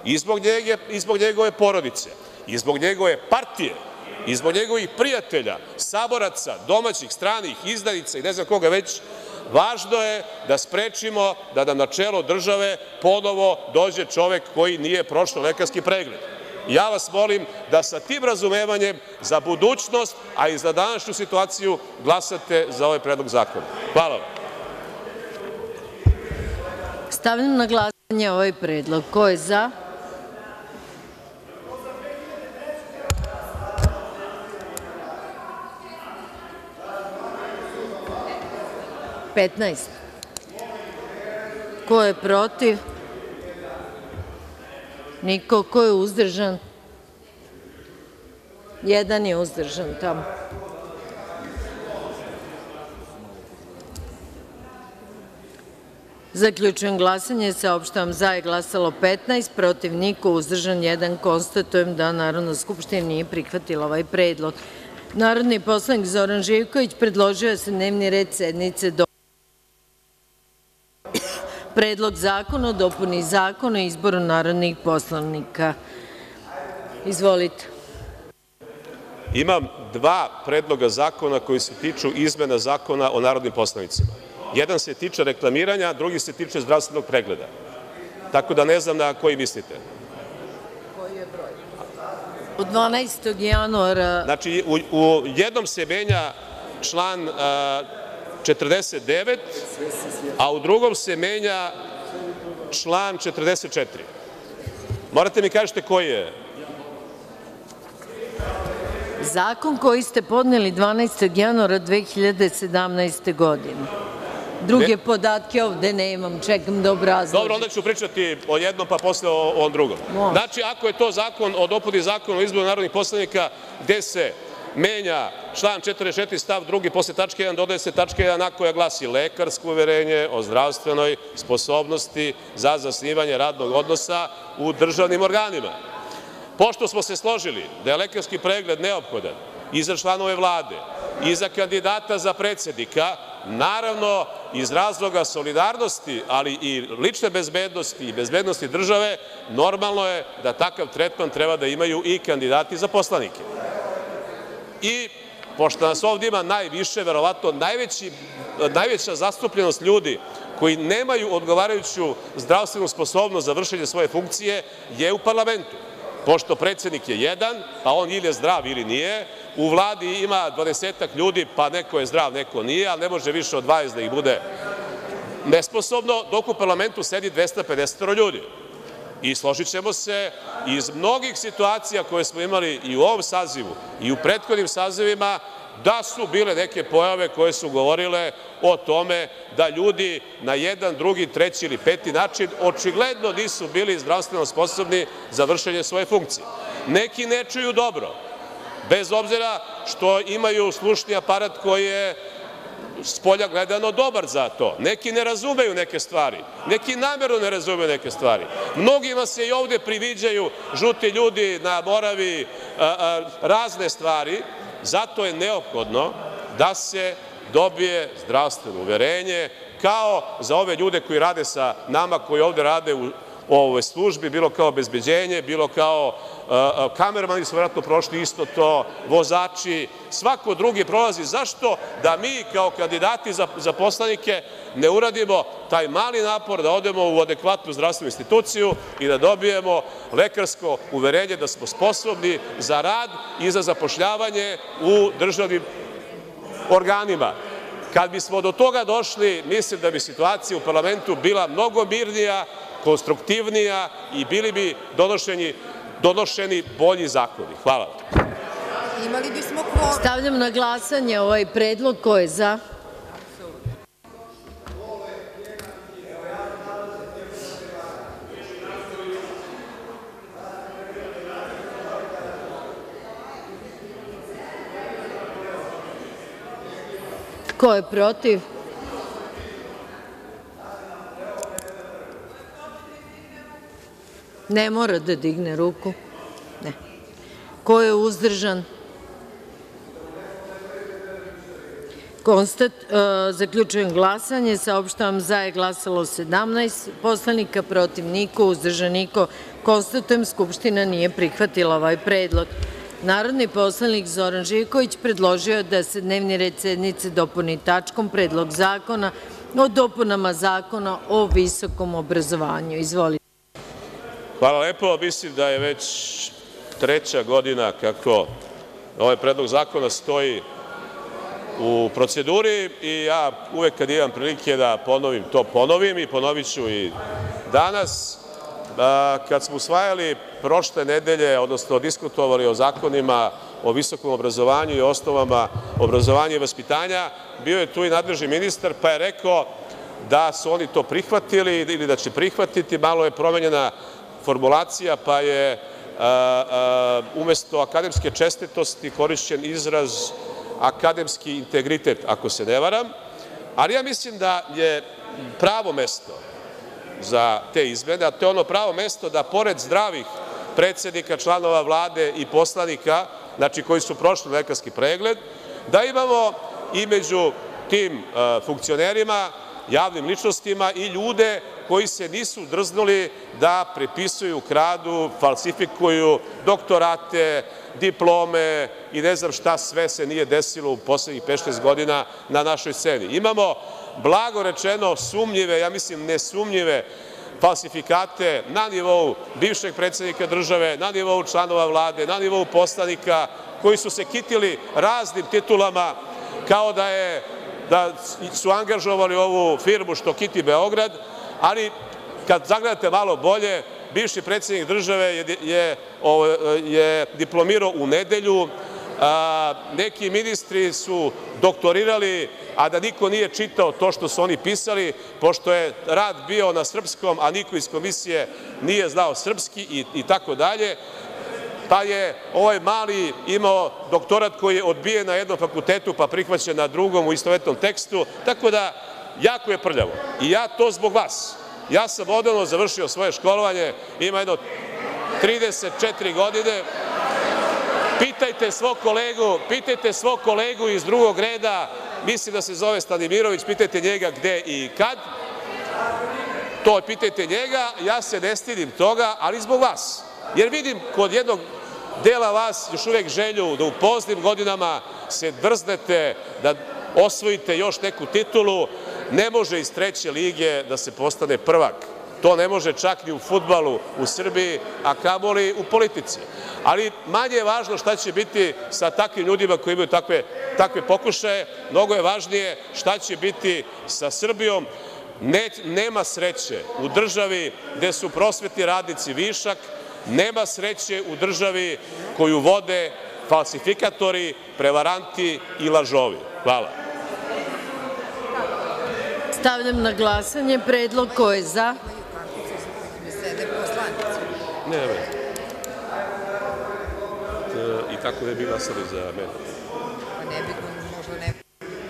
i zbog njegove porodice, i zbog njegove partije, i zbog njegovih prijatelja, saboraca, domaćih, stranih, izdajica i ne znam koga već. Važno je da sprečimo da nam na čelo države ponovo dođe čovek koji nije prošao lekarski pregled. Ja vas molim da sa tim razumevanjem za budućnost, a i za današnju situaciju glasate za ovaj predlog zakona. Hvala vam. Stavljam na glasanje ovaj predlog. Ko je za? (15) Ko je protiv? Niko. Ko je uzdržan? Jedan je uzdržan tamo. Zaključujem glasanje. Saopštavam: za je glasalo 15, protiv niko, uzdržan jedan. Konstatujem da Narodna skupština nije prihvatila ovaj predlog. Narodni poslanik Zoran Živković predložio da se dnevni red sednice dopuni Predlog zakona o dopuni Zakona o izboru narodnih poslanika. Izvolite. Imam dva predloga zakona koji se tiču izmena Zakona o narodnim poslanicima. Jedan se tiče reklamiranja, drugi se tiče zdravstvenog pregleda. Tako da ne znam na koji mislite. Koji je broj? Od 12. januara. Znači, u jednom se menja član 49, a u drugom se menja član 44. Morate mi kažete koji je. Zakon koji ste podneli 12. januara 2017. godine. Druge podatke ovde nemam, čekam da obrazložim. Dobro, onda ću pričati o jednom, pa posle o ovom drugom. Znači, ako je to zakon o dopuni Zakona o izboru narodnih poslanika, gde se menja član 44. stav 2. posle tačke 1. dodaje se tačka 1a koja glasi: lekarsko uverenje o zdravstvenoj sposobnosti za zasnivanje radnog odnosa u državnim organima. Pošto smo se složili da je lekarski pregled neophodan i za članove Vlade i za kandidata za predsednika, naravno iz razloga solidarnosti, ali i lične bezbednosti i bezbednosti države, normalno je da takav tretman treba da imaju i kandidati za poslanike. I pošto nas ovde ima najviše, verovatno najveća zastupljenost ljudi koji nemaju odgovarajuću zdravstvenu sposobnost za vršenje svoje funkcije je u parlamentu. Pošto predsednik je jedan, pa on ili je zdrav ili nije, u Vladi ima 20-ak ljudi, pa neko je zdrav, neko nije, ali ne može više od 20 da ih bude nesposobno, dok u parlamentu sedi 250 ljudi. I složićemo se, iz mnogih situacija koje smo imali i u ovom sazivu i u prethodnim sazivima, da su bile neke pojave koje su govorile o tome da ljudi na jedan, drugi, treći ili peti način očigledno nisu bili zdravstveno sposobni za vršenje svoje funkcije. Neki ne čuju dobro, bez obzira što imaju slušni aparat koji je spolja gledano dobar za to. Neki ne razumeju neke stvari, neki namerno ne razumeju neke stvari. Mnogima se i ovde priviđaju žuti ljudi na Moravi, razne stvari. Zato je neophodno da se dobije zdravstveno uverenje, kao za ove ljude koji rade sa nama, koji ovde rade u ovoj službi, bilo kao obezbeđenje, bilo kao kamermani su verovatno prošli isto to, vozači, svako drugi prolazi. Zašto da mi kao kandidati za poslanike ne uradimo taj mali napor da odemo u adekvatnu zdravstvenu instituciju i da dobijemo lekarsko uverenje da smo sposobni za rad i za zapošljavanje u državnim organima? Kad bismo do toga došli, mislim da bi situacija u parlamentu bila mnogo mirnija, konstruktivnija i bili bi donošeni bolji zakoni. Hvala. Imali bismo kvorum. Stavljam na glasanje ovaj predlog. Ko je za? Ko je protiv? Ne mora da digne ruku. Ne. Ko je uzdržan? Zaključujem glasanje. Saopštavam za je glasalo 17 poslanika, protiv niko, uzdržan niko. Konstatujem Skupština nije prihvatila ovaj predlog. Narodni poslanik Zoran Živković predložio je da se dnevni red sednice dopuni tačkom Predlog zakona o dopunama Zakona o visokom obrazovanju. Izvolite. Hvala lepo. Mislim da je već treća godina kako ovaj predlog zakona stoji u proceduri i ja uvek kad imam prilike da ponovim, to ponovim i ponovit ću i danas. Kad smo usvajali prošle nedelje, odnosno diskutovali o zakonima o visokom obrazovanju i osnovama obrazovanja i vaspitanja, bio je tu i nadležni ministar, pa je rekao da su oni to prihvatili ili da će prihvatiti. Malo je promenjena formulacija, pa je umesto akademske čestitosti korišćen izraz akademski integritet, ako se ne varam. Ali ja mislim da je pravo mesto za te izmene, a to je ono pravo mesto da pored zdravih predsednika, članova Vlade i poslanika, znači koji su prošli lekarski pregled, da imamo i među tim funkcionerima, javnim ličnostima i ljude koji se nisu drznuli da prepisuju, kradu, falsifikuju doktorate, diplome i ne znam šta sve se nije desilo u poslednjih 5-6 godina na našoj sceni. Imamo, blago rečeno, sumnjive, ja mislim nesumnjive falsifikate na nivou bivšeg predsednika države, na nivou članova Vlade, na nivou poslanika koji su se kitili raznim titulama kao da su angažovali ovu firmu što kiti Beograd, ali kad zagledate malo bolje, bivši predsednik države je diplomirao u nedelju, neki ministri su doktorirali, a da niko nije čitao to što su oni pisali, pošto je rad bio na srpskom, a niko iz komisije nije znao srpski i tako dalje, pa je ovaj mali imao doktorat koji je odbijen na jednom fakultetu, pa prihvaćen na drugom u istovetnom tekstu, tako da jako je prljavo. I ja to zbog vas. Ja sam odavno završio svoje školovanje, ima jedno 34 godine. Pitajte svog kolegu iz drugog reda, mislim da se zove Stanimirović, pitajte njega gde i kad. To pitajte njega, ja se ne stidim toga, ali zbog vas. Jer vidim kod jednog dela vas još uvek želju da u poznim godinama se drznete da osvojite još neku titulu. Ne može iz treće lige da se postane prvak. To ne može čak ni u fudbalu u Srbiji, a kamoli u politici. Ali manje je važno šta će biti sa takvim ljudima koji imaju takve pokušaje, mnogo je važnije šta će biti sa Srbijom. Nema sreće u državi gde su prosvetni radnici višak, nema sreće u državi koju vode falsifikatori, prevaranti i lažovi. Hvala. Stavljam na glasanje predlog. Ko je za? Ne. I tako ne bi glasali za mene. Ne bi, možda ne bi.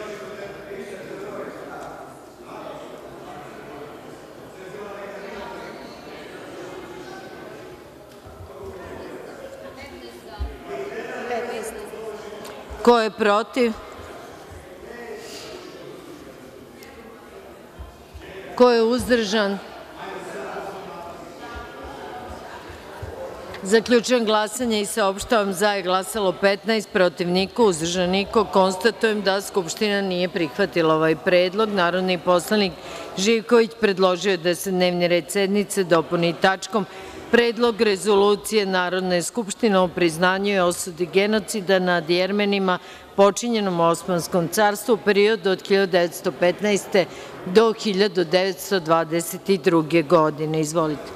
Ko je protiv? Ko je uzdržan? Zaključujem glasanje i saopštavam: za je glasalo 15, protiv niko, uzdržan niko. Konstatujem da Skupština nije prihvatila ovaj predlog. Narodni poslanik Živković predložio je da se dnevni red sednice dopuni tačkom Predlog rezolucije Narodne skupštine o priznanju i osudi genocida nad Jermenima počinjenom u Osmanskom carstvu u periodu od 1915. do 1922. godine. Izvolite.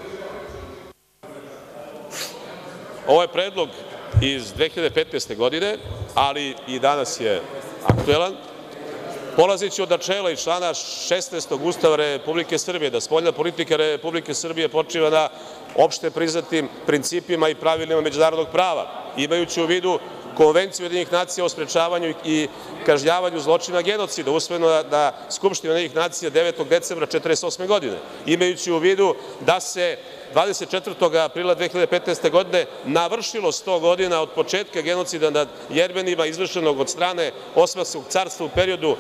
Ovo je predlog iz 2015. godine, ali i danas je aktuelan. Polazeći od načela iz člana 16. Ustava Republike Srbije, da spoljna politika Republike Srbije počiva na opšte priznatim principima i pravilima međunarodnog prava, imajući u vidu Konvenciju Ujedinjenih nacija o sprečavanju i kažnjavanju zločina genocida, usvojeno na Skupštini Ujedinjenih nacija 9. decembra 1948. godine, imajući u vidu da se 24. aprila 2015. godine navršilo 100 godina od početka genocida nad Jermenima izvršenog od strane Osmanskog carstva u periodu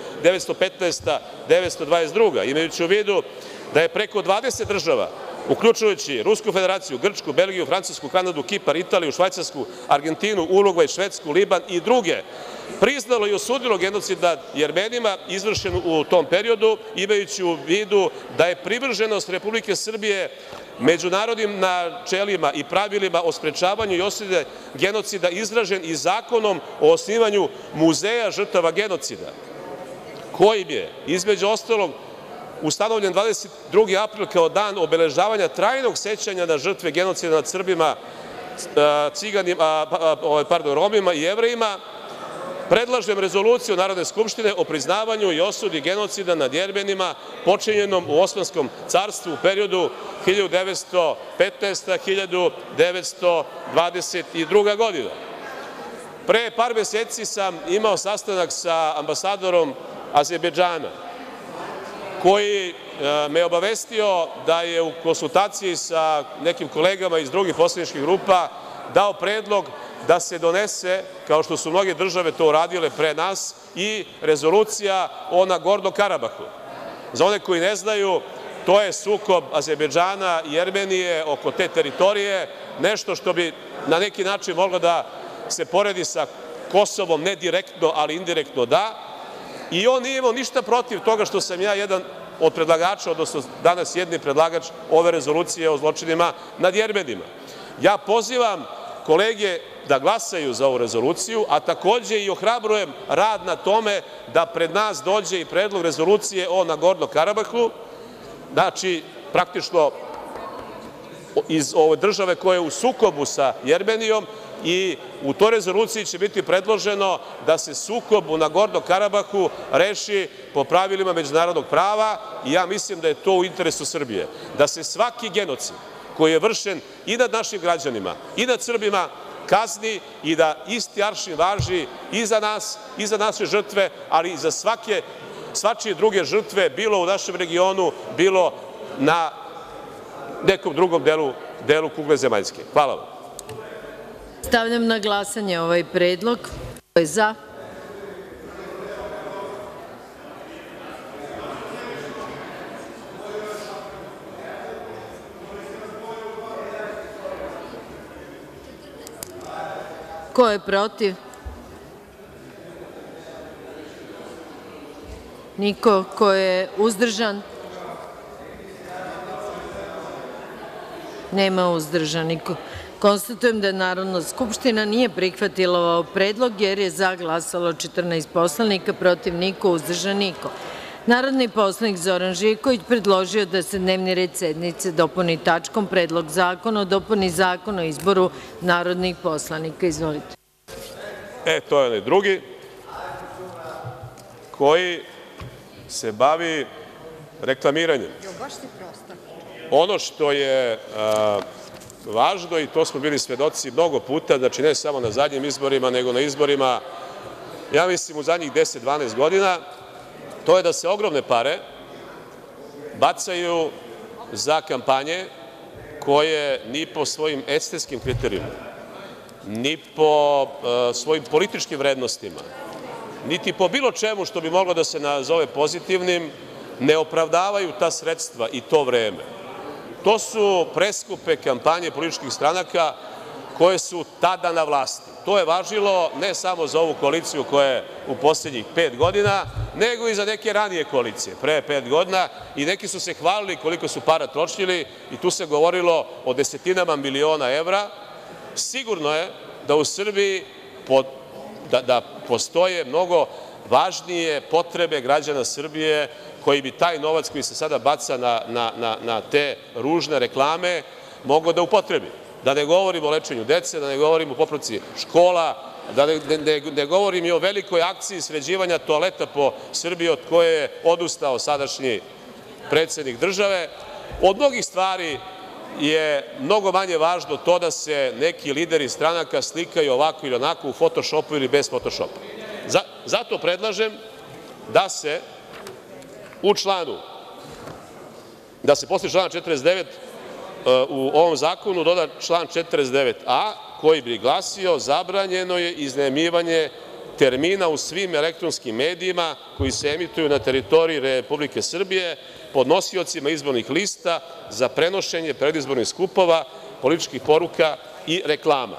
1915-1922, imajući u vidu da je preko 20 država, uključujući Rusku Federaciju, Grčku, Belgiju, Francusku, Kanadu, Kipar, Italiju, Švajcarsku, Argentinu, Urugvaj, Švedsku, Liban i druge, priznalo i osudilo genocid nad Jermenima izvršen u tom periodu, imajući u vidu da je privrženost Republike Srbije međunarodnim načelima i pravilima o sprečavanju i osudi genocida izražen i Zakonom o osnivanju muzeja žrtava genocida, kojim je, između ostalog, ustanovljen 22. april kao dan obeležavanja trajnog sećanja na žrtve genocida nad Srbima, Romima i Jevrejima, predlažem rezoluciju Narodne skupštine o priznavanju i osudi genocida nad Jermenima počinjenom u Osmanskom carstvu u periodu 1915-1922. godina. Pre par meseci sam imao sastanak sa ambasadorom Azerbejdžana, koji me obavestio da je u konsultaciji sa nekim kolegama iz drugih poslaničkih grupa dao predlog da se donese, kao što su mnoge države to uradile pre nas, i rezolucija o Nagorno Karabahu. Za one koji ne znaju, to je sukob Azerbejdžana i Jermenije oko te teritorije, nešto što bi na neki način moglo da se poredi sa Kosovom, ne direktno, ali indirektno da. I on nije imao ništa protiv toga što sam ja jedan od predlagača, odnosno danas jedini predlagač ove rezolucije o zločinima nad Jermenima. Ja pozivam kolege da glasaju za ovu rezoluciju, a takođe i ohrabrujem rad na tome da pred nas dođe i predlog rezolucije o Nagorno Karabahu, znači praktično iz ove države koja je u sukobu sa Jermenijom, i u toj rezoluciji će biti predloženo da se sukob u Nagorno Karabahu reši po pravilima međunarodnog prava, i ja mislim da je to u interesu Srbije, da se svaki genocid koji je vršen i nad našim građanima i nad Srbima kazni i da isti aršin važi i za nas i za naše žrtve, ali i za svačije druge žrtve, bilo u našem regionu, bilo na nekom drugom delu kugle zemaljske. Hvala vam. Stavljam na glasanje ovaj predlog. Ko je za? Ko je protiv? Niko. Ko je uzdržan? Nema uzdržanih. Konstatujem da Narodna skupština nije prihvatila ovaj predlog, jer je za glasalo 14 poslanika, protiv niko, uzdržan niko. Narodni poslanik Zoran Živković predložio da se dnevni red sednice dopuni tačkom Predlog zakona o dopuni Zakona o izboru narodnih poslanika. Izvolite. To je onaj drugi koji se bavi reklamiranjem. Ono što je važno, i to smo bili svedoci mnogo puta, znači ne samo na zadnjim izborima, nego na izborima, ja mislim u zadnjih 10-12 godina, to je da se ogromne pare bacaju za kampanje koje ni po svojim estetskim kriterijumima, ni po svojim političkim vrednostima, niti po bilo čemu što bi moglo da se nazove pozitivnim, ne opravdavaju ta sredstva i to vreme. To su preskupe kampanje političkih stranaka koje su tada na vlasti. To je važilo ne samo za ovu koaliciju koja je u poslednjih 5 godina, nego i za neke ranije koalicije, pre 5 godina, i neki su se hvalili koliko su para trošili i tu se govorilo o desetinama miliona evra. Sigurno je da u Srbiji da postoje mnogo važnije potrebe građana Srbije koji bi taj novac koji se sada baca na te ružne reklame mogao da upotrebi. Da ne govorim o lečenju dece, da ne govorim o popravci škola, da ne govorim i o velikoj akciji sređivanja toaleta po Srbiji od koje je odustao sadašnji predsednik države. Od mnogih stvari je mnogo manje važno to da se neki lideri stranaka slikaju ovako ili onako u Photoshopu ili bez Photoshopa. Zato predlažem da se posle člana 49 u ovom zakonu doda član 49a koji bi glasio: zabranjeno je iznajmljivanje termina u svim elektronskim medijima koji se emituju na teritoriji Republike Srbije podnosiocima izbornih lista za prenošenje predizbornih skupova, političkih poruka i reklama.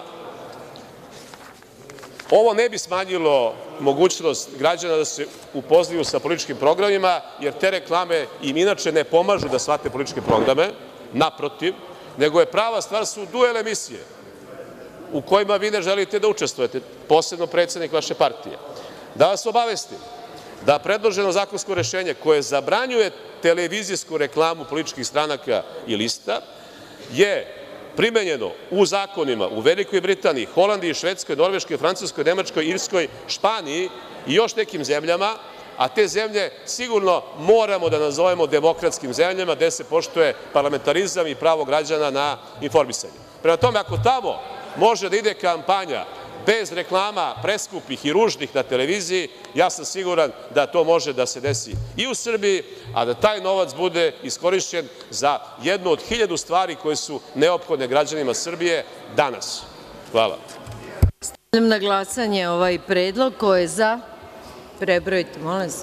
Ovo ne bi smanjilo mogućnost građana da se upoznaju sa političkim programima, jer te reklame im inače ne pomažu da shvate političke programe, naprotiv, nego je prava stvar su duel emisije u kojima vi ne želite da učestvujete, posebno predsednik vaše partije. Da vas obavestim da predloženo zakonsko rešenje koje zabranjuje televizijsku reklamu političkih stranaka i lista je primenjeno u zakonima u Velikoj Britaniji, Holandiji, Švedskoj, Norveškoj, Francuskoj, Nemačkoj, Irskoj, Španiji i još nekim zemljama, a te zemlje sigurno moramo da nazovemo demokratskim zemljama gde se poštuje parlamentarizam i pravo građana na informisanje. Prema tome, ako tamo može da ide kampanja bez reklama preskupih i ružnih na televiziji, ja sam siguran da to može da se desi i u Srbiji, a da taj novac bude iskorišćen za jednu od 1000 stvari koje su neophodne građanima Srbije danas. Hvala. Stavljam na glasanje ovaj predlog. Ko je za? Prebrojite, molim vas.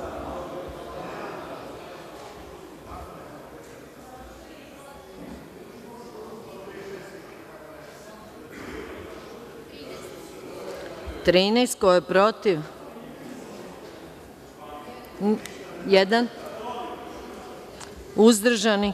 Ko je protiv? 1. Uzdržanih?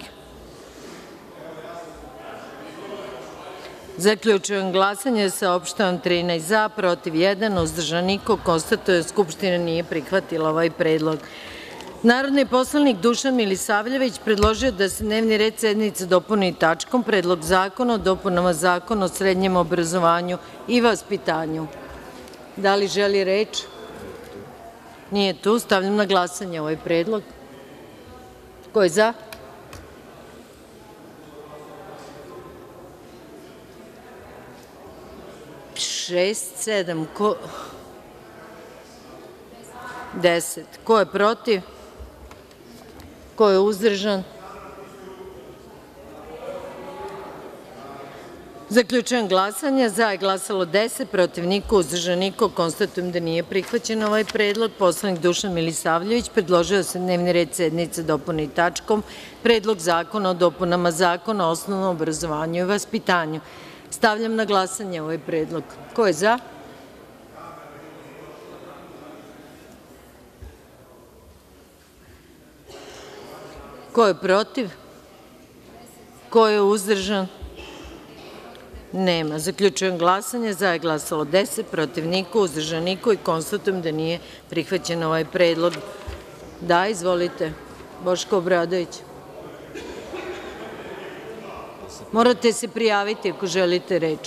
Zaključujem glasanje. Saopštavam 13 za, protiv 1, uzdržan niko. Konstatujem da Skupština nije prihvatila ovaj predlog. Narodni poslanik Dušan Milisavljević predložio da se dnevni red sednice dopuni tačkom Predlog zakona o dopunama Zakona o srednjem obrazovanju i vaspitanju. Da li želi reč? Nije tu. Stavljam na glasanje ovaj predlog. Ko je za? Šest, 7, 10. Ko je protiv? Ko je uzdržan? Zaključujem glasanje. Za je glasalo 10, protiv niko, uzdržan niko. Konstatujem da nije prihvaćen ovaj predlog. Poslanik Dušan Milisavljević predložio da se dnevni red sednice dopuni tačkom Predlog zakona o dopunama Zakona o osnovnom obrazovanju i vaspitanju. Stavljam na glasanje ovaj predlog. Ko je za? Ko je protiv? Ko je uzdržan? Nema. Zaključujem glasanje. Za je glasalo 10, protiv niko, uzdržan niko i konstatujem da nije prihvaćen ovaj predlog. Da, izvolite. Boško Obradović. Morate se prijaviti ako želite reč.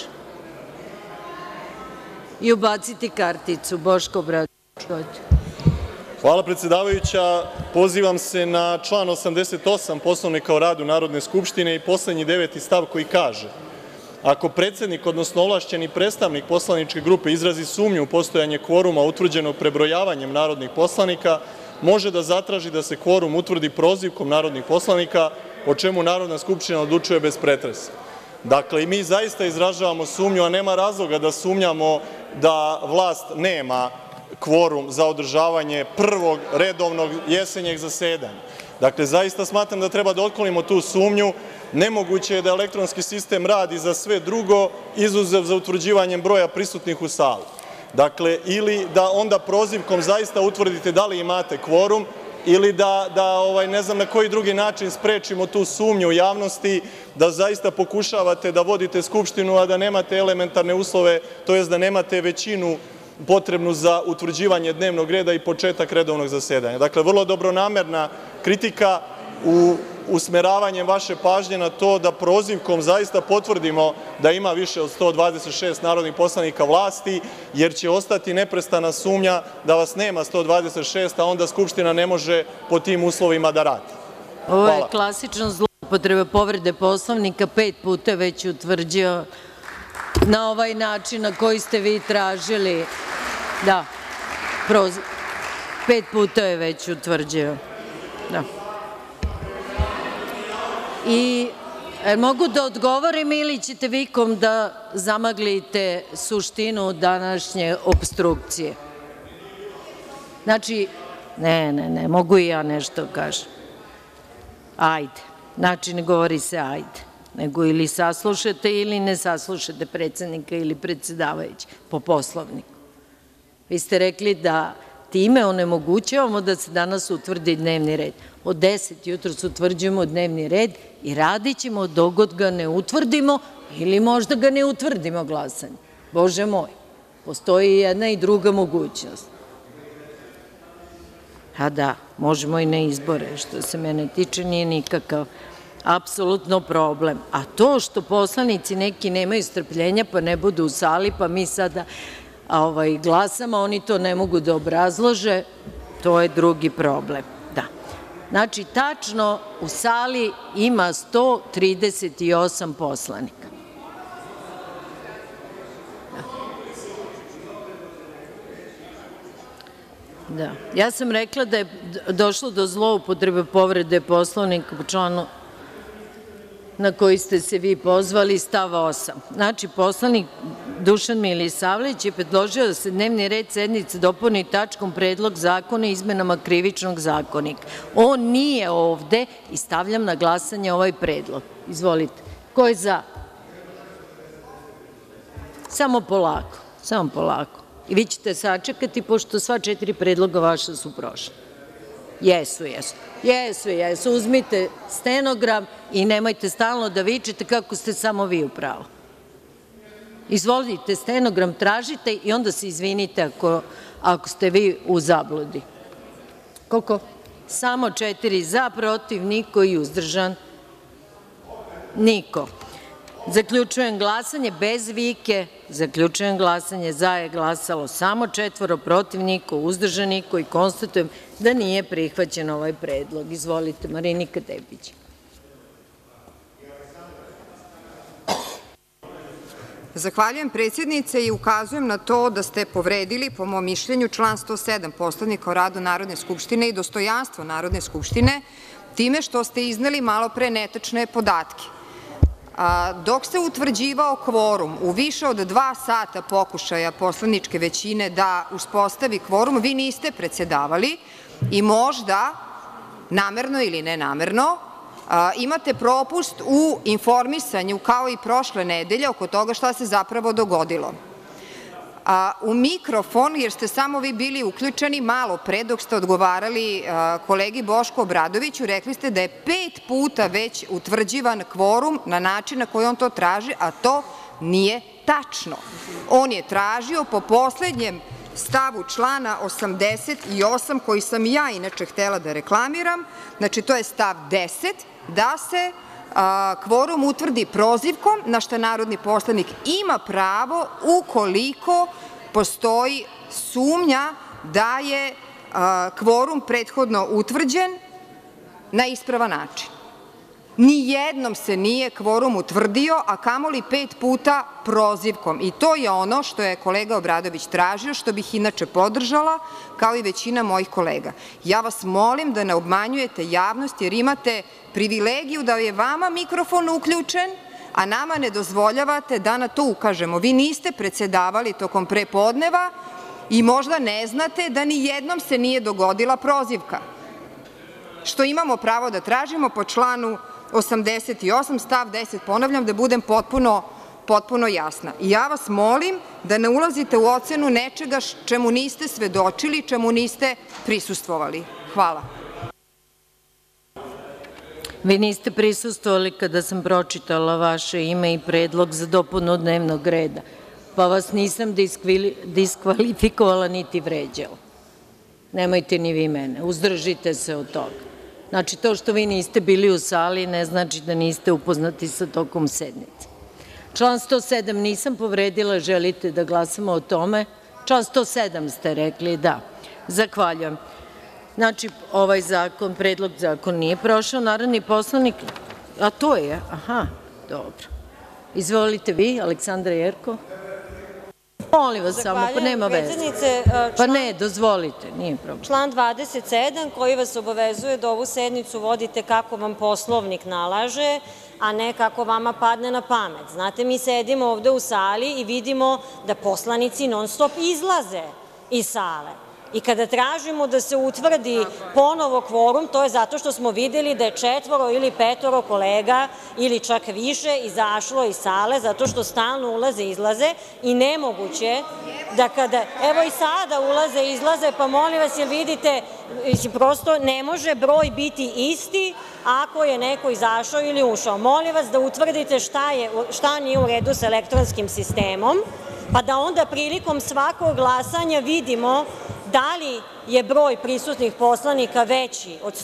I ubaciti karticu. Boško Obradović. Hvala, predsedavajuća. Pozivam se na član 88 Poslovnika o radu Narodne skupštine i poslednji 9. stav koji kaže: ako predsednik, odnosno ovlašćeni predstavnik poslaničke grupe izrazi sumnju u postojanje kvoruma utvrđenog prebrojavanjem narodnih poslanika, može da zatraži da se kvorum utvrdi prozivkom narodnih poslanika, o čemu Narodna skupština odlučuje bez pretresa. Dakle, i mi zaista izražavamo sumnju, a nema razloga da sumnjamo da vlast nema kvorum za održavanje prvog redovnog jesenjeg zasedanja. Dakle, zaista smatram da treba da otklonimo tu sumnju. Nemoguće je da elektronski sistem radi za sve drugo, izuzev za utvrđivanjem broja prisutnih u sali. Dakle, ili da onda prozivkom zaista utvrdite da li imate kvorum, ili da ne znam na koji drugi način sprečimo tu sumnju u javnosti, da zaista pokušavate da vodite Skupštinu, a da nemate elementarne uslove, to jest da nemate većinu potrebnu za utvrđivanje dnevnog reda i početak redovnog zasedanja. Dakle, vrlo dobronamerna kritika usmeravanjem vaše pažnje na to da prozivkom zaista potvrdimo da ima više od 126 narodnih poslanika vlasti, jer će ostati neprestana sumnja da vas nema 126, a onda Skupština ne može po tim uslovima da radi. Ovo je klasična zloupotreba povrede Poslovnika, 5 puta je već utvrđio na ovaj način na koji ste vi tražili. Da, 5 puta je već utvrđio. Da. I mogu da odgovorim ili ćete vikom da zamaglite suštinu današnje opstrukcije? Znači, ne, mogu i ja nešto kažem. Ajde. Znači, ne govori se ajde, nego ili saslušate ili ne saslušate predsednika ili predsedavajući po Poslovniku. Vi ste rekli da time onemogućavamo da se danas utvrdi dnevni red. Od 10 jutros utvrđujemo dnevni red i radit ćemo dok god ga ne utvrdimo ili možda ga ne utvrdimo glasanjem. Bože moj, postoji i jedna i druga mogućnost. A da, možemo i na izbore, što se mene tiče, nije nikakav apsolutno problem. A to što poslanici neki nemaju strpljenja pa ne budu u sali, pa mi sada glasamo, oni to ne mogu da obrazlože, to je drugi problem. Da. Znači, tačno u sali ima 138 poslanika. Da. Ja sam rekla da je došlo do zloupotrebe povrede Poslovnika po članu na koji ste se vi pozvali, stav 8. Znači, poslanik Dušan Milisavljević je predložio da se dnevni red sednice dopuni tačkom Predlog zakona o izmenama Krivičnog zakonika. On nije ovde i stavljam na glasanje ovaj predlog. Izvolite. Ko je za? Samo polako. I vi ćete sačekati, pošto sva 4 predloga vaša su prošla. Jesu. Uzmite stenogram i nemojte stalno da vičete kako ste samo vi u pravu. Izvolite, stenogram tražite i onda se izvinite ako ste vi u zabludi. Koliko? Samo 4 za, protiv, niko i uzdržan. Niko. Zaključujem glasanje bez vike. Zaključujem glasanje. Za je glasalo samo 4, protiv niko, uzdržan niko i konstatujem da nije prihvaćen ovaj predlog. Izvolite, Marinika Tepić. Zahvaljujem, predsjednice, i ukazujem na to da ste povredili, po mom mišljenju, član 107 Poslovnika o radu Narodne skupštine i dostojanstvo Narodne skupštine time što ste izneli malopre netačne podatke. dok se utvrđivao kvorum u više od 2 sata pokušaja poslaničke većine da uspostavi kvorum, vi niste predsedavali i možda, namerno ili nenamerno, imate propust u informisanju, kao i prošle nedelje, oko toga šta se zapravo dogodilo. U mikrofon, jer ste samo vi bili uključeni malo pre dok ste odgovarali kolegi Bošku Obradoviću, rekli ste da je 5 puta već utvrđivan kvorum na način na koji on to traži, a to nije tačno. On je tražio po poslednjem stavu člana 88, koji sam ja inače htela da reklamiram, znači to je stav 10, da se kvorum utvrdi prozivkom, na šta narodni poslanik ima pravo ukoliko postoji sumnja da je kvorum prethodno utvrđen na ispravan način. Nijednom se nije kvorum utvrdio, a kamoli 5 puta prozivkom. I to je ono što je kolega Obradović tražio, što bih inače podržala, kao i većina mojih kolega. Ja vas molim da ne obmanjujete javnost, jer imate privilegiju da je vama mikrofon uključen, a nama ne dozvoljavate da na to ukažemo. Vi niste predsedavali tokom prepodneva i možda ne znate da nijednom se nije dogodila prozivka, što imamo pravo da tražimo po članu 88, stav 10, ponavljam, da budem potpuno jasna. I ja vas molim da ne ulazite u ocenu nečega čemu niste svedočili, čemu niste prisustvovali. Hvala. Vi niste prisustvovali kada sam pročitala vaše ime i predlog za dopunu dnevnog reda, pa vas nisam diskvalifikovala niti vređala. Nemojte ni vi mene, uzdržite se od toga. Znači, to što vi niste bili u sali ne znači da niste upoznati sa tokom sednice. Član 107 nisam povredila, želite da glasamo o tome? Član 107 ste rekli, da. Zahvaljujem. Znači, ovaj zakon, predlog zakona nije prošao. Narodni poslanik, a to je, aha, dobro. Izvolite vi, Aleksandra Jerkov. Molim vas samo, pa nema veze. Pa ne, dozvolite, nije problem. Član 27 koji vas obavezuje da ovu sednicu vodite kako vam Poslovnik nalaže, a ne kako vama padne na pamet. Znate, mi sedimo ovde u sali i vidimo da poslanici non stop izlaze iz sale. I kada tražimo da se utvrdi ponovo kvorum, to je zato što smo videli da je 4 ili 5 kolega ili čak više izašlo iz sale, zato što stalno ulaze i izlaze i nemoguće da kada, evo i sada ulaze i izlaze, pa molim vas, jer vidite, prosto ne može broj biti isti ako je neko izašao ili ušao. Molim vas da utvrdite šta nije u redu sa elektronskim sistemom, pa da onda prilikom svakog glasanja vidimo da li je broj prisutnih poslanika veći od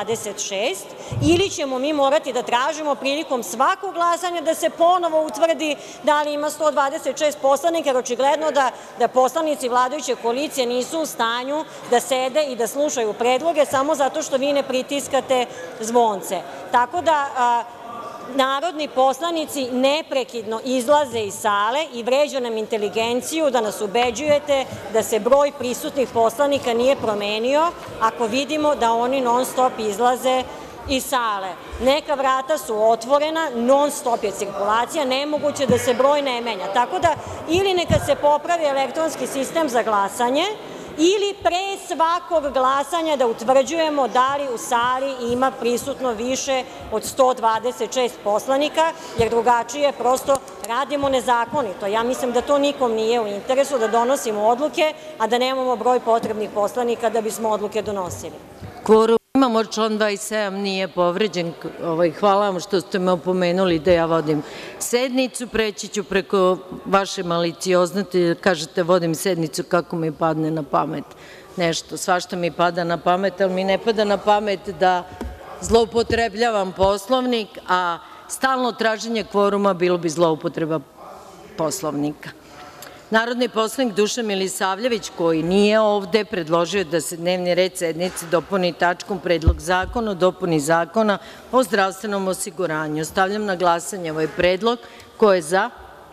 126 ili ćemo mi morati da tražimo prilikom svakog glasanja da se ponovo utvrdi da li ima 126 poslanika, jer očigledno da poslanici vladajuće koalicije nisu u stanju da sede i da slušaju predloge samo zato što vi ne pritiskate zvonce. Tako da narodni poslanici neprekidno izlaze iz sale i vređaju nam inteligenciju da nas ubeđujete da se broj prisutnih poslanika nije promenio ako vidimo da oni non stop izlaze iz sale. Neka vrata su otvorena, non stop je cirkulacija, nemoguće da se broj ne menja. Tako da, ili neka se popravi elektronski sistem za glasanje, ili pre svakog glasanja da utvrđujemo da li u sali ima prisutno više od 126 poslanika, jer drugačije prosto radimo nezakonito. Ja mislim da to nikom nije u interesu, da donosimo odluke, a da nemamo broj potrebnih poslanika da bismo odluke donosili. Kvorum imamo, član 27 nije povređen. Hvala vam što ste me opomenuli da ja vodim sednicu. Preći ću preko vaše malicioznosti da kažete vodim sednicu kako mi padne na pamet. Nešto, svašta mi pada na pamet, ali mi ne pada na pamet da zloupotrebljavam Poslovnik, a stalno traženje kvoruma bilo bi zloupotreba Poslovnika. Narodni poslanik Dušan Milisavljević, koji nije ovde, predložio je da se dnevni red sednice dopuni tačkom Predlog zakona o dopuni Zakona o zdravstvenom osiguranju. Stavljam na glasanje ovaj predlog. Ko je za?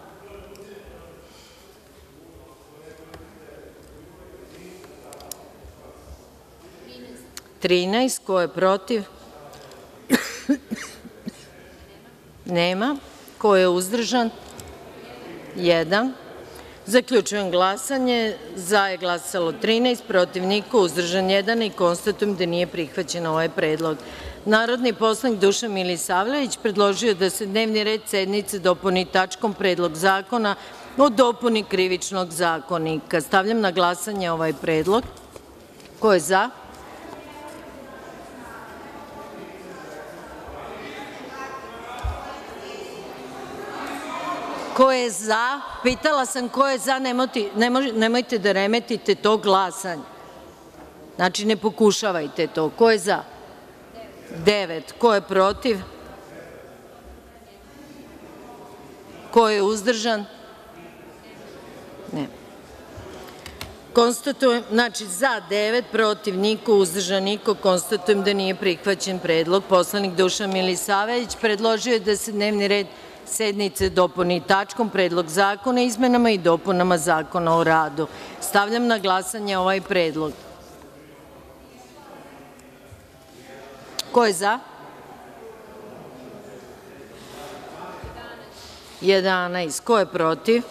Trinaest. Ko je protiv? Nema. Ko je uzdržan? 1. Zaključujem glasanje. Za je glasalo 13, protiv niko, uzdržan 1 i konstatujem da nije prihvaćen ovaj predlog. Narodni poslanik Dušan Milisavljević predložio da se dnevni red sednice dopuni tačkom Predlog zakona o dopuni Krivičnog zakonika. Stavljam na glasanje ovaj predlog. Ko je za? Ko je za? Pitala sam ko je za, nemojte da remetite to glasanje. Znači, ne pokušavajte to. Ko je za? 9. Ko je protiv? Ko je uzdržan? Ne. Konstatujem, znači za 9, protiv niko, uzdržan niko, konstatujem da nije prihvaćen predlog. Poslanik Dušan Milisavljević predložio je da se dnevni red sednice dopuni tačkom Predlog zakona o izmenama i dopunama Zakona o radu. Stavljam na glasanje ovaj predlog. Ko je za? 11. Ko je protiv?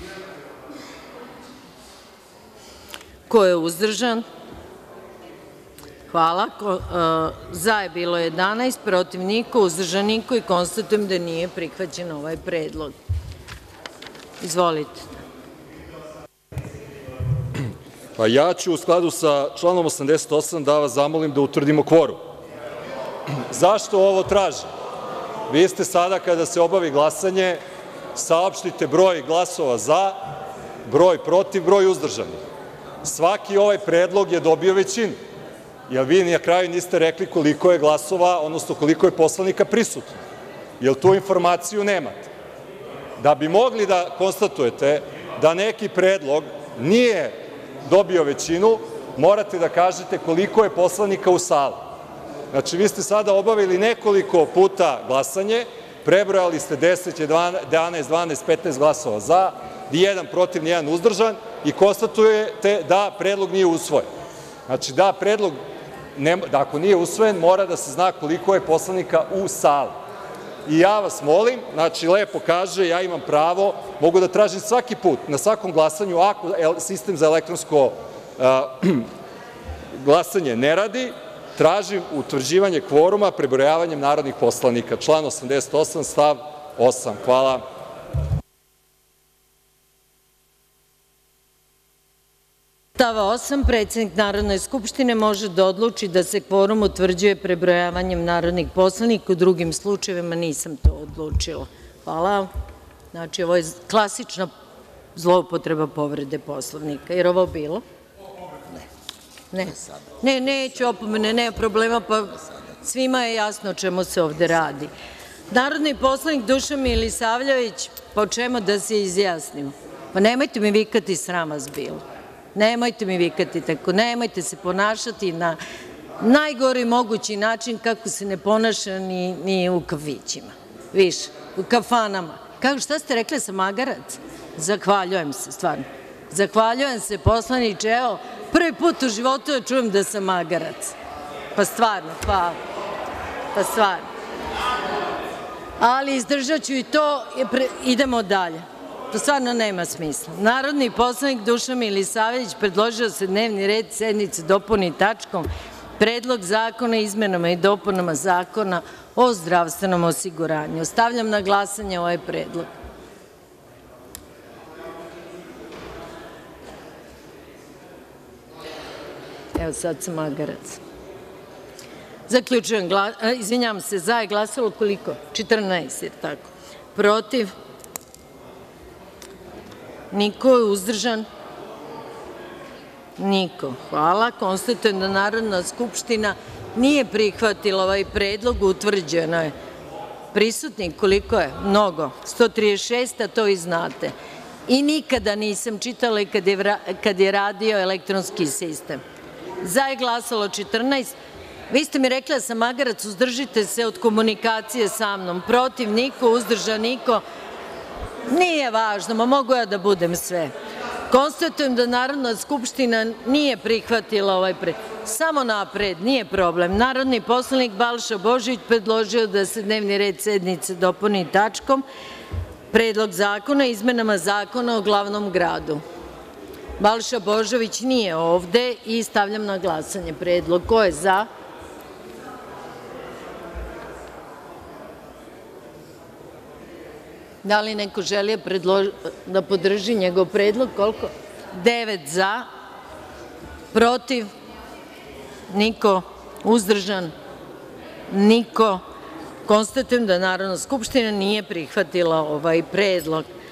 Ko je uzdržan? Hvala. Za je bilo 11, protiv niko, uzdržan niko i konstatujem da nije prihvaćen ovaj predlog. Izvolite. Pa ja ću u skladu sa članom 88 da vas zamolim da utvrdimo kvorum. Zašto ovo tražim? Vi ste sada kada se obavi glasanje saopštite broj glasova za, broj protiv, broj uzdržanih. Svaki ovaj predlog je dobio većinu, jer vi na kraju niste rekli koliko je glasova, odnosno koliko je poslanika prisutno, jer tu informaciju nemate. Da bi mogli da konstatujete da neki predlog nije dobio većinu, morate da kažete koliko je poslanika u sali. Znači, vi ste sada obavili nekoliko puta glasanje, prebrojali ste 10, 11, 12, 15 glasova za, nijedan protiv, nijedan uzdržan i konstatujete da predlog nije usvojen. Znači, da predlog, ako nije usvojen, mora da se zna koliko je poslanika u sali. I ja vas molim, znači, lepo kaže, ja imam pravo, mogu da tražim svaki put, na svakom glasanju, ako sistem za elektronsko glasanje ne radi, tražim utvrđivanje kvoruma prebrojavanjem narodnih poslanika. Član 88, stav 8. Hvala. Stava 8. Predsednik Narodne skupštine može da odluči da se kvorum utvrđuje prebrojavanjem narodnih poslanika, u drugim slučajevima nisam to odlučila. Hvala. Znači, ovo je klasična zloupotreba povrede Poslovnika. Jer ovo bilo? Ne, neću opomene, nema problema, pa svima je jasno o čemu se ovde radi. Narodni poslanik Dušan Milisavljević, pa o čemu da se izjasnimo? Pa nemojte mi vikati, sram vas bilo. Nemojte mi vikati tako, nemojte se ponašati na najgori mogući način kako se ne ponaša ni u kafićima. Više, u kafanama. Šta ste rekli, sam magarac? Zahvaljujem se, stvarno. Zahvaljujem se, poslaniče, evo, prvi put u životu da čujem da sam magarac. Pa stvarno, hvala. Pa stvarno. Ali izdržat ću i to, idemo dalje. To stvarno nema smisla. Narodni poslanik Dušan Milisavljević predložio da se dnevni red sednice dopuni tačkom Predlog zakona o izmenama i dopunama Zakona o zdravstvenom osiguranju. Stavljam na glasanje ovaj predlog. Evo sad sam magarac. Zaključujem glasanje, izvinjavam se, za je glasalo koliko? 14, je tako. Protiv? Niko je uzdržan? Niko. Hvala. Konstatujem da Narodna skupština nije prihvatila ovaj predlog, utvrđeno je. Prisutnih koliko je? Mnogo. 136, a to i znate. I nikada nisam čitala i kad je radio elektronski sistem. Za je glasalo 14. Vi ste mi rekli da sam magarac, uzdržite se od komunikacije sa mnom. Protiv niko, uzdržan niko. Nije važno, mogu ja da budem sve. Konstatujem da Narodna skupština nije prihvatila ovaj predlog. Samo napred, nije problem. Narodni poslanik Balša Božović predložio da se dnevni red sednice dopuni tačkom Predlog zakona o izmenama Zakona o glavnom gradu. Balša Božović nije ovde i stavljam na glasanje predlog. Ko je za? Da li neko želi da podrži njegov predlog? Koliko? 9 za, protiv, niko, uzdržan, niko. Konstatujem da Narodna skupština nije prihvatila ovaj predlog.